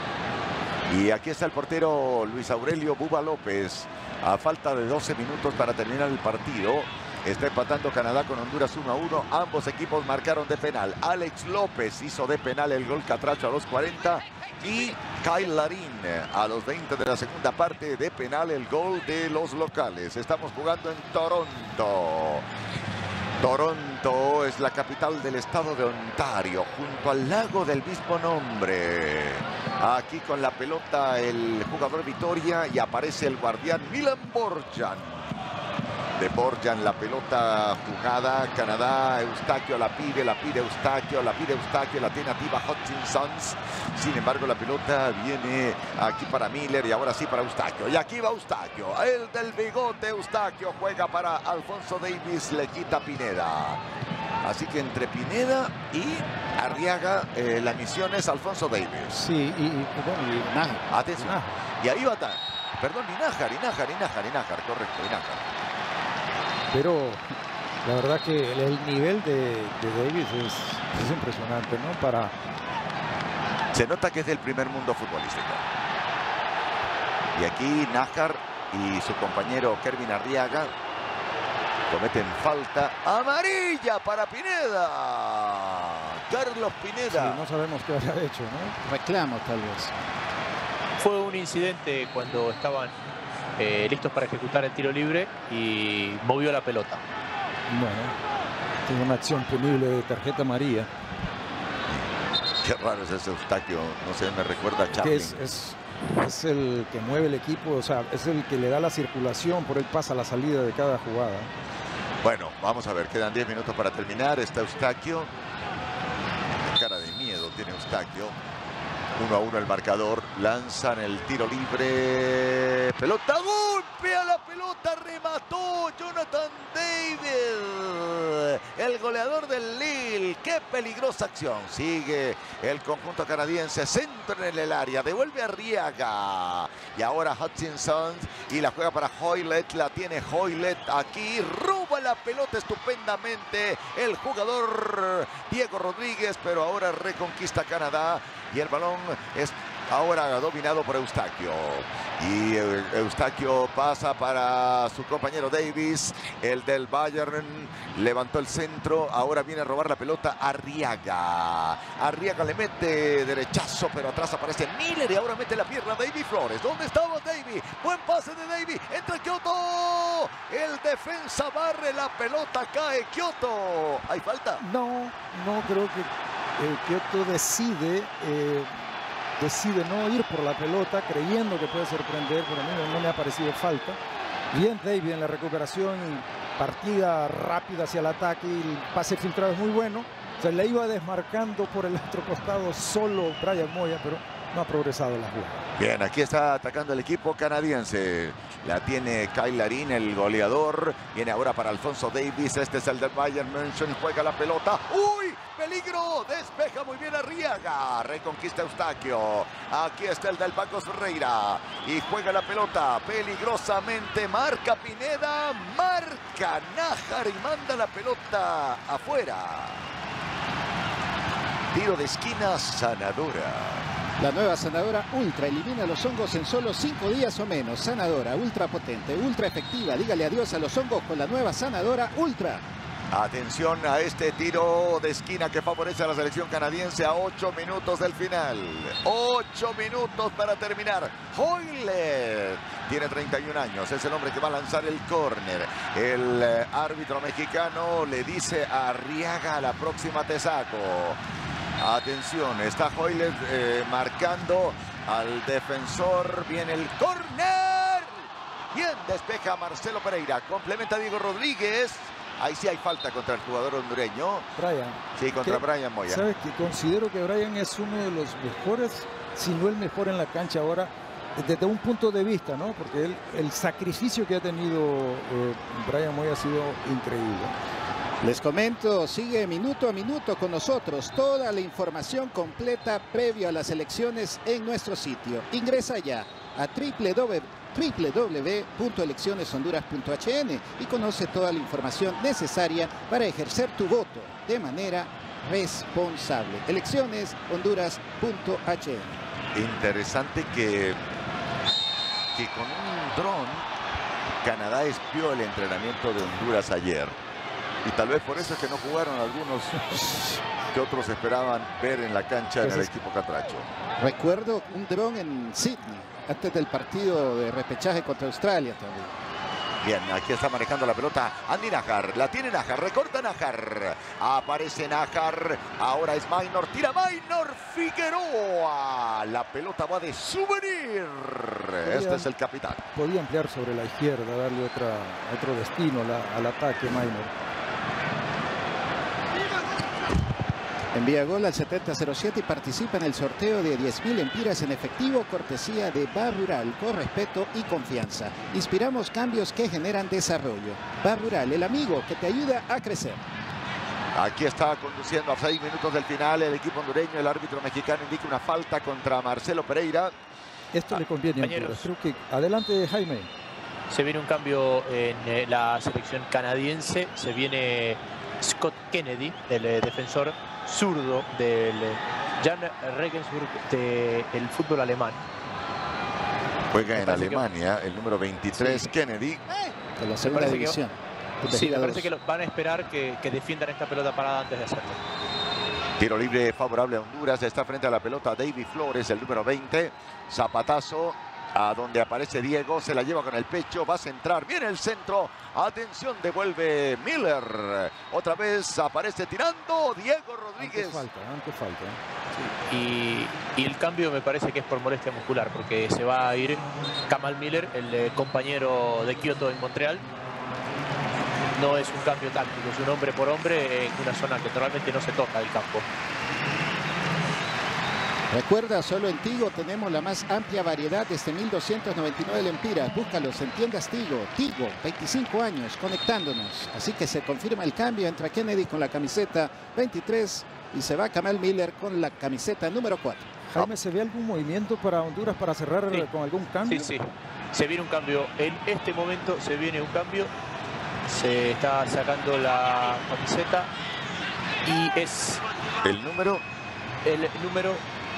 Y aquí está el portero Luis Aurelio Buba López, a falta de doce minutos para terminar el partido. Está empatando Canadá con Honduras uno a uno. Ambos equipos marcaron de penal. Alex López hizo de penal el gol catracho a los cuarenta. Y Kyle Larín a los veinte de la segunda parte de penal el gol de los locales. Estamos jugando en Toronto. Toronto es la capital del estado de Ontario, junto al lago del mismo nombre. Aquí con la pelota el jugador Vitoria y aparece el guardián Milan Borjan. De Borjan la pelota jugada, Canadá, Eustaquio la pide, la pide Eustaquio, la pide Eustaquio, la tiene activa Hutchinson. Sin embargo la pelota viene aquí para Miller y ahora sí para Eustaquio. Y aquí va Eustaquio, el del bigote Eustaquio juega para Alfonso Davies, le quita Pineda. Así que entre Pineda y Arriaga eh, la misión es Alfonso Davies. Sí, y, y, bueno, y Nájar. Atención. Nájar. Y ahí va a perdón, Inájar, Inájar, Inájar, Inájar, correcto, Inájar. Pero la verdad que el nivel de, de Davies es, es impresionante, ¿no? Para... Se nota que es del primer mundo futbolístico. Y aquí Nájar y su compañero Kervin Arriaga cometen falta amarilla para Pineda. Carlos Pineda. Sí, no sabemos qué habrá hecho, ¿no? Reclamo tal vez. Fue un incidente cuando estaban eh, listos para ejecutar el tiro libre y movió la pelota. Bueno, tiene una acción punible de tarjeta amarilla. Qué raro es ese Eustaquio, no sé, me recuerda a Chaplin. Es, es, es el que mueve el equipo, o sea, es el que le da la circulación, por él pasa la salida de cada jugada. Bueno, vamos a ver, quedan diez minutos para terminar. Está Eustaquio. Cara de miedo tiene Eustaquio. Uno a uno el marcador. Lanzan el tiro libre. Pelota, golpea la pelota, remató Jonathan David, el goleador del Lille. Qué peligrosa acción. Sigue el conjunto canadiense. Centro en el área. Devuelve a Arriaga. Y ahora Hutchinson. Y la juega para Hoylett. La tiene Hoylett aquí. Roba la pelota estupendamente el jugador Diego Rodríguez. Pero ahora reconquista Canadá. Y el balón es ahora dominado por Eustaquio. Y Eustaquio pasa para su compañero Davis. El del Bayern levantó el centro. Ahora viene a robar la pelota Arriaga. Arriaga le mete derechazo, pero atrás aparece Miller. Y ahora mete la pierna David Flores. ¿Dónde estaba David? Buen pase de David. Entra Kyoto. El defensa barre la pelota. Cae Kyoto. ¿Hay falta? No, no creo que eh, Kyoto decide... Eh, decide no ir por la pelota creyendo que puede sorprender, pero a mí no me ha parecido falta. Bien David en la recuperación, partida rápida hacia el ataque, y el pase filtrado es muy bueno. Se le iba desmarcando por el otro costado solo Brian Moya, pero no ha progresado la jugada. Bien, aquí está atacando el equipo canadiense. La tiene Kyle Larin, el goleador. Viene ahora para Alfonso Davis. Este es el del Bayern München. Juega la pelota. ¡Uy! ¡Peligro! Despeja muy bien Arriaga. Reconquista Eustaquio. Aquí está el del Paco Ferreira. Y juega la pelota peligrosamente. Marca Pineda. Marca Nájar y manda la pelota afuera. Tiro de esquina, Sanadora. La nueva Sanadora Ultra elimina los hongos en solo cinco días o menos. Sanadora ultra potente, ultra efectiva. Dígale adiós a los hongos con la nueva Sanadora Ultra. Atención a este tiro de esquina que favorece a la selección canadiense a ocho minutos del final. ocho minutos para terminar. Hoylett tiene treinta y un años. Es el hombre que va a lanzar el córner. El eh, árbitro mexicano le dice a Arriaga: a la próxima te saco. Atención, está Hoylett eh, marcando al defensor. Viene el córner. Bien, despeja Marcelo Pereira. Complementa Diego Rodríguez. Ahí sí hay falta contra el jugador hondureño. Brian. Sí, contra ¿Qué? Brian Moya. Sabes que considero que Brian es uno de los mejores, si no el mejor en la cancha ahora, desde un punto de vista, ¿no? Porque él, el sacrificio que ha tenido eh, Brian Moya ha sido increíble. Les comento, sigue minuto a minuto con nosotros toda la información completa previo a las elecciones en nuestro sitio. Ingresa ya a w w w punto elecciones honduras punto h n y conoce toda la información necesaria para ejercer tu voto de manera responsable. elecciones honduras punto h n. Interesante que, que con un dron Canadá espió el entrenamiento de Honduras ayer. Y tal vez por eso es que no jugaron algunos que otros esperaban ver en la cancha en el equipo catracho. Recuerdo un dron en Sydney, antes del partido de repechaje contra Australia también. Bien, aquí está manejando la pelota Andy Nájar. La tiene Nájar, recorta Nájar. Aparece Nájar. Ahora es Maynor. Tira Maynor. Figueroa. La pelota va de souvenir. Podía, este es el capitán. Podía ampliar sobre la izquierda, darle otra, otro destino la, al ataque Maynor. Envía gol al setenta cero siete y participa en el sorteo de diez mil empiras en efectivo, cortesía de Bar Rural, con respeto y confianza. Inspiramos cambios que generan desarrollo. Bar Rural, el amigo que te ayuda a crecer. Aquí está conduciendo a seis minutos del final el equipo hondureño. El árbitro mexicano indica una falta contra Marcelo Pereira. Esto ah, le conviene a Honduras. Creo que adelante, Jaime. Se viene un cambio en eh, la selección canadiense. Se viene Scott Kennedy, el eh, defensor zurdo del Jan Regensburg del fútbol alemán. Juega en Alemania que... el número veintitrés, sí. Kennedy. De la segunda división. Que... Sí, me parece que van a esperar que, que defiendan esta pelota parada antes de hacerlo. Tiro libre favorable a Honduras. Está frente a la pelota David Flores, el número veinte. Zapatazo a donde aparece Diego. Se la lleva con el pecho. Va a centrar. Viene el centro. Atención, devuelve Miller. Otra vez aparece tirando Diego Rodríguez. Antes falta, antes falta. Sí. Y, y el cambio me parece que es por molestia muscular, porque se va a ir Kamal Miller, el eh, compañero de Kyoto en Montreal. No es un cambio táctico, es un hombre por hombre en una zona que normalmente no se toca del campo. Recuerda, solo en Tigo tenemos la más amplia variedad desde mil doscientos noventa y nueve lempiras. Búscalos en tiendas Tigo. Tigo, veinticinco años conectándonos. Así que se confirma el cambio. Entra Kennedy con la camiseta veintitrés y se va Kamal Miller con la camiseta número cuatro. Jaime, ¿se ve algún movimiento para Honduras para cerrar sí. con algún cambio? Sí, sí. Se viene un cambio. En este momento se viene un cambio. Se está sacando la camiseta y es... ¿El número? El número...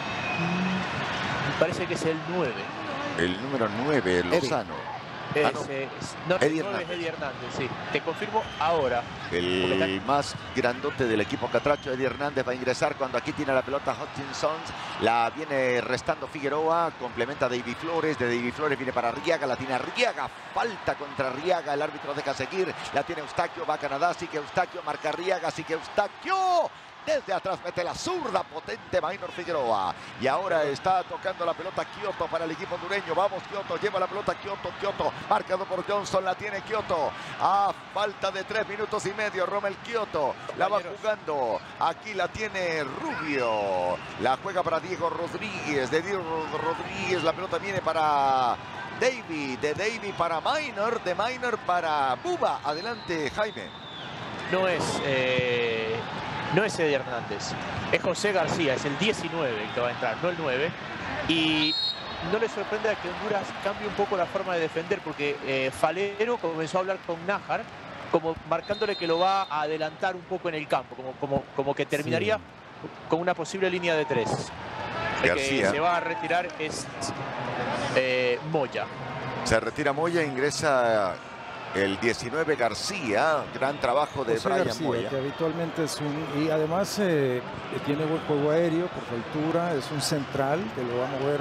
Me parece que es el nueve. El número nueve, Lozano. Es, ah, no. es, no, Eddie el nueve Hernández. es Eddie Hernández, sí. Te confirmo ahora. El más grandote del equipo catracho, Eddie Hernández, va a ingresar cuando aquí tiene la pelota Hutchinson. La viene restando Figueroa, complementa David Flores. De David Flores viene para Arriaga, la tiene Arriaga. Falta contra Arriaga, el árbitro deja seguir. La tiene Eustaquio, va a Canadá, sí que Eustaquio, marca Arriaga, sí que Eustaquio. Desde atrás mete la zurda potente Maynor Figueroa. Y ahora está tocando la pelota Kioto para el equipo hondureño. Vamos Kioto, lleva la pelota Kioto, Kioto. Marcado por Johnson, la tiene Kioto. A falta de tres minutos y medio, Rommel Kioto. La va jugando. Aquí la tiene Rubio. La juega para Diego Rodríguez. De Diego Rodríguez la pelota viene para David. De David para Maynor. De Maynor para Buba. Adelante, Jaime. No es... Eh... No es Eddie Hernández, es José García, es el diecinueve el que va a entrar, no el nueve. Y no le sorprende que Honduras cambie un poco la forma de defender, porque eh, Falero comenzó a hablar con Nájar, como marcándole que lo va a adelantar un poco en el campo, como, como, como que terminaría sí. con una posible línea de tres. El García. que se va a retirar es eh, Moya. Se retira Moya, ingresa... el diecinueve García, gran trabajo de José Brian García, Moya. que habitualmente es un... Y además eh, tiene buen juego aéreo por su altura, es un central que lo va a mover.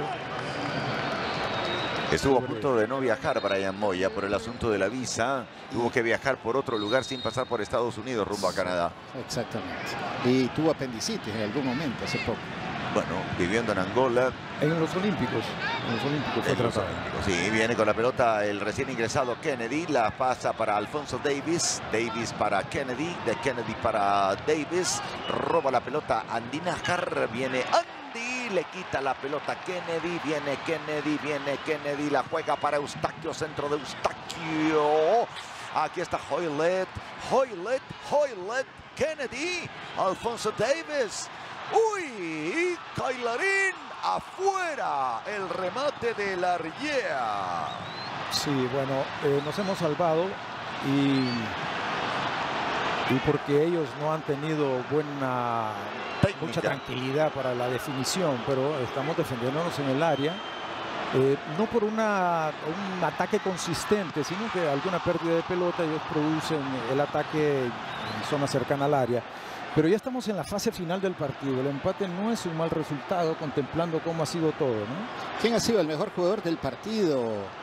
Estuvo a punto de no viajar Brian Moya por el asunto de la visa. Tuvo que viajar por otro lugar sin pasar por Estados Unidos rumbo a Canadá. Exactamente. Y tuvo apendicitis en algún momento, hace poco. Bueno, viviendo en Angola. En los Olímpicos. En los Olímpicos fue en los tratado. Olímpicos, sí, viene con la pelota el recién ingresado Kennedy. La pasa para Alfonso Davis. Davis para Kennedy. De Kennedy para Davis. Roba la pelota Andy Nájar. Viene Andy. Le quita la pelota Kennedy. Viene Kennedy. Viene Kennedy. La juega para Eustaquio. Centro de Eustaquio. Aquí está Hoylet. Hoylet. Hoylet. Kennedy. Alfonso Davis. ¡Uy! Cailarín afuera. El remate de la Arriea. Sí, bueno, eh, nos hemos salvado y, y porque ellos no han tenido buena, técnica. Mucha tranquilidad para la definición, pero estamos defendiéndonos en el área. Eh, no por una, un ataque consistente, sino que alguna pérdida de pelota ellos producen el ataque en zona cercana al área. Pero ya estamos en la fase final del partido. El empate no es un mal resultado, contemplando cómo ha sido todo, ¿no? ¿Quién ha sido el mejor jugador del partido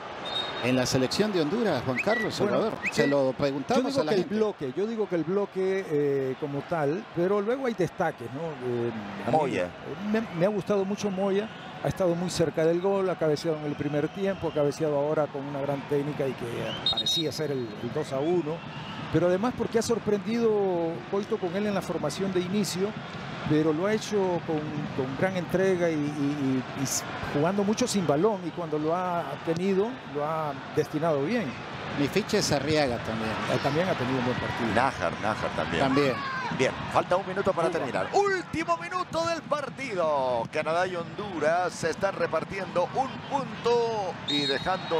en la selección de Honduras, Juan Carlos Salvador? Bueno, se lo preguntamos yo digo a la que gente. El bloque, yo digo que el bloque eh, como tal, pero luego hay destaques, ¿no? Eh, Moya. Me, me ha gustado mucho Moya. Ha estado muy cerca del gol, ha cabeceado en el primer tiempo, ha cabeceado ahora con una gran técnica y que parecía ser el, el dos a uno. Pero además porque ha sorprendido Coito con él en la formación de inicio, pero lo ha hecho con, con gran entrega y, y, y, y jugando mucho sin balón, y cuando lo ha tenido, lo ha destinado bien. Mi ficha es Arriaga también. Él también ha tenido un buen partido. Nájar, Nájar también. También. Bien, falta un minuto para terminar. Último minuto del partido. Canadá y Honduras se están repartiendo un punto y dejando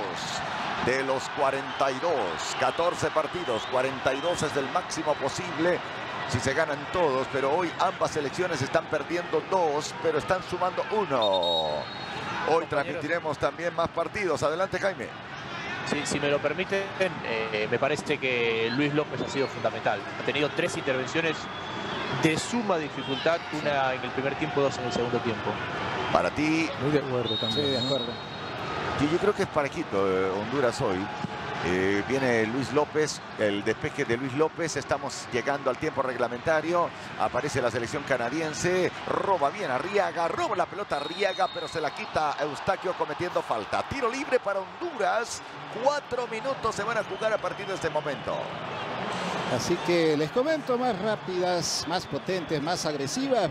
dos de los cuarenta y dos. catorce partidos, cuarenta y dos es el máximo posible si se ganan todos, pero hoy ambas selecciones están perdiendo dos, pero están sumando uno. Hoy transmitiremos también más partidos. Adelante, Jaime. Sí, si me lo permiten, eh, me parece que Luis López ha sido fundamental. Ha tenido tres intervenciones de suma dificultad, una en el primer tiempo, dos en el segundo tiempo. Para ti... Muy de acuerdo también. Sí, de acuerdo. Sí, yo creo que es parejito eh, Honduras hoy. Eh, viene Luis López, el despeje de Luis López. Estamos llegando al tiempo reglamentario. Aparece la selección canadiense. Roba bien Arriaga. Roba la pelota Arriaga, pero se la quita Eustaquio cometiendo falta. Tiro libre para Honduras. Cuatro minutos se van a jugar a partir de este momento. Así que les comento, más rápidas, más potentes, más agresivas.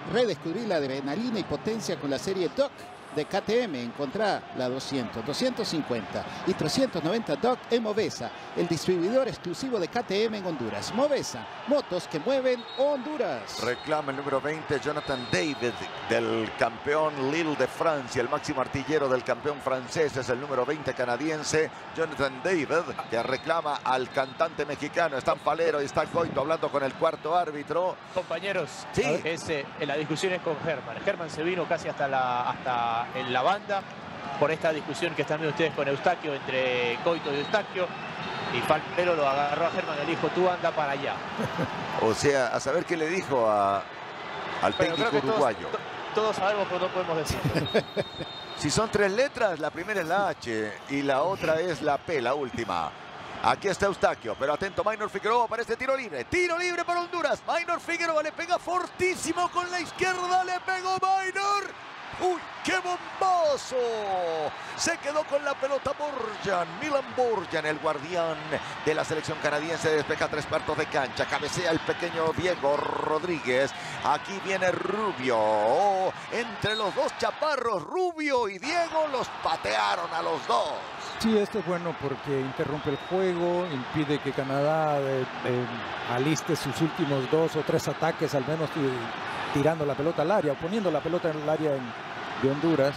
redescubrir la adrenalina y potencia con la serie D O C de K T M. Encontrá la doscientos, doscientos cincuenta y trescientos noventa D O C en Movesa, el distribuidor exclusivo de K T M en Honduras. Movesa, motos que mueven Honduras. Reclama el número veinte, Jonathan David, del campeón Lille de Francia, el máximo artillero del campeón francés, es el número veinte canadiense, Jonathan David, que reclama al cantante mexicano. Está Falero y está Coito hablando con el cuarto árbitro. Compañeros, Sí. ese, en la discusión es con Germán. Germán se vino casi hasta la, hasta en la banda por esta discusión que están viendo ustedes con Eustaquio, entre Coito y Eustaquio. Y Falero lo agarró a Germán y le dijo, tú anda para allá. O sea, a saber qué le dijo a, al Pero técnico creo que uruguayo. Todos, todos sabemos, pero no podemos decir. Si son tres letras, la primera es la H y la otra es la P, la última. Aquí está Eustaquio, pero atento, Maynor Figueroa para este tiro libre. Tiro libre para Honduras. Maynor Figueroa le pega fortísimo con la izquierda. Le pegó Maynor. ¡Uy, qué bombazo! Se quedó con la pelota Borjan. Milan Borjan, el guardián de la selección canadiense, despeja tres cuartos de cancha. Cabecea el pequeño Diego Rodríguez. Aquí viene Rubio. Oh, entre los dos chaparros, Rubio y Diego, los patearon a los dos. Sí, esto es bueno porque interrumpe el juego, impide que Canadá eh, eh, aliste sus últimos dos o tres ataques, al menos tirando la pelota al área, o poniendo la pelota en el área en, de Honduras,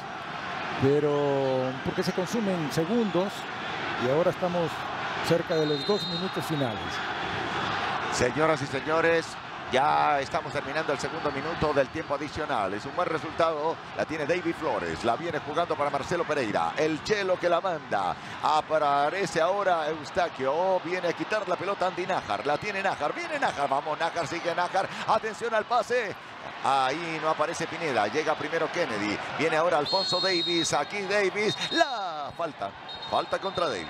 pero porque se consumen segundos y ahora estamos cerca de los dos minutos finales. Señoras y señores, ya estamos terminando el segundo minuto del tiempo adicional. Es un buen resultado. La tiene David Flores. La viene jugando para Marcelo Pereira. El Chelo que la manda. Aparece ahora Eustaquio. Oh, viene a quitar la pelota Andy Nájar. La tiene Nájar. Viene Nájar. Vamos, Nájar. Sigue Nájar. Atención al pase. Ahí no aparece Pineda. Llega primero Kennedy. Viene ahora Alfonso Davis. Aquí Davis. La falta. Falta contra Davis.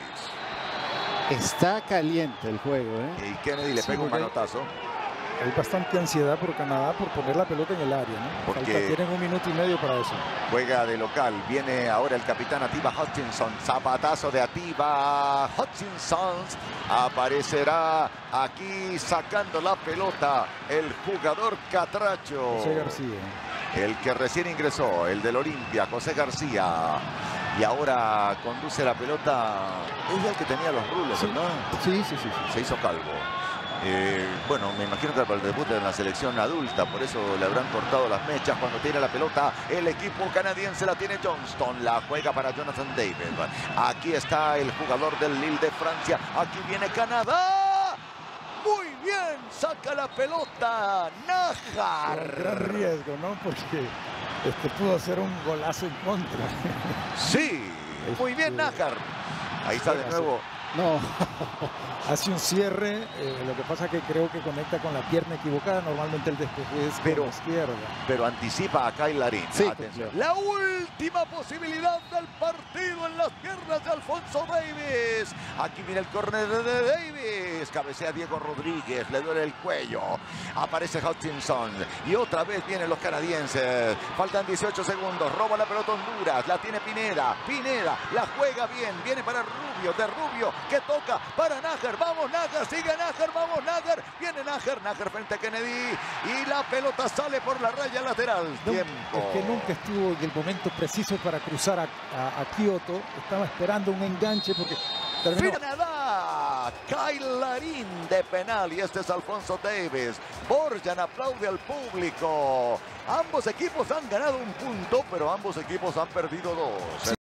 Está caliente el juego, ¿eh? Y Kennedy le Sí, pega un porque manotazo. hay bastante ansiedad por Canadá por poner la pelota en el área, ¿no? Porque Falta, tienen un minuto y medio para eso. Juega de local. Viene ahora el capitán Atiba Hutchinson. Zapatazo de Atiba Hutchinson. Aparecerá aquí sacando la pelota el jugador catracho. José García. El que recién ingresó, el del Olimpia, José García. Y ahora conduce la pelota. Es el que tenía los rulos, Sí, ¿no? sí, sí, sí, sí. Se hizo calvo. Eh, bueno, me imagino que para el debut en la selección adulta, por eso le habrán cortado las mechas cuando tiene la pelota. El equipo canadiense la tiene Johnston, la juega para Jonathan David. Aquí está el jugador del Lille de Francia. Aquí viene Canadá. Muy bien, saca la pelota Nájar. Gran riesgo, ¿no? Porque este pudo hacer un golazo en contra. Sí, muy bien Nájar. Ahí está de nuevo. No, hace un cierre, eh, lo que pasa que creo que conecta con la pierna equivocada, normalmente el despeje es Pero- con la izquierda. Pero anticipa a Kyle Larín. Sí, Atención. La última posibilidad del partido en las piernas de Alfonso Davis. Aquí viene el córner de Davis. Cabecea Diego Rodríguez. Le duele el cuello. Aparece Hutchinson. Y otra vez vienen los canadienses. Faltan dieciocho segundos. Roba la pelota Honduras. La tiene Pineda. Pineda la juega bien. Viene para Rubio. De Rubio que toca para Nájar. Vamos Nájar. Sigue Nájar. Vamos Nájar. Viene Nájar. Nájar frente a Kennedy. Y la pelota sale por la raya lateral. No, Tiempo. es que nunca estuvo en el momento preciso para cruzar a, a, a Kioto. Estaba esperando un enganche porque terminó. Canadá, Kyle Larín de penal y este es Alfonso Davis. Borjan aplaude al público. Ambos equipos han ganado un punto, pero ambos equipos han perdido dos.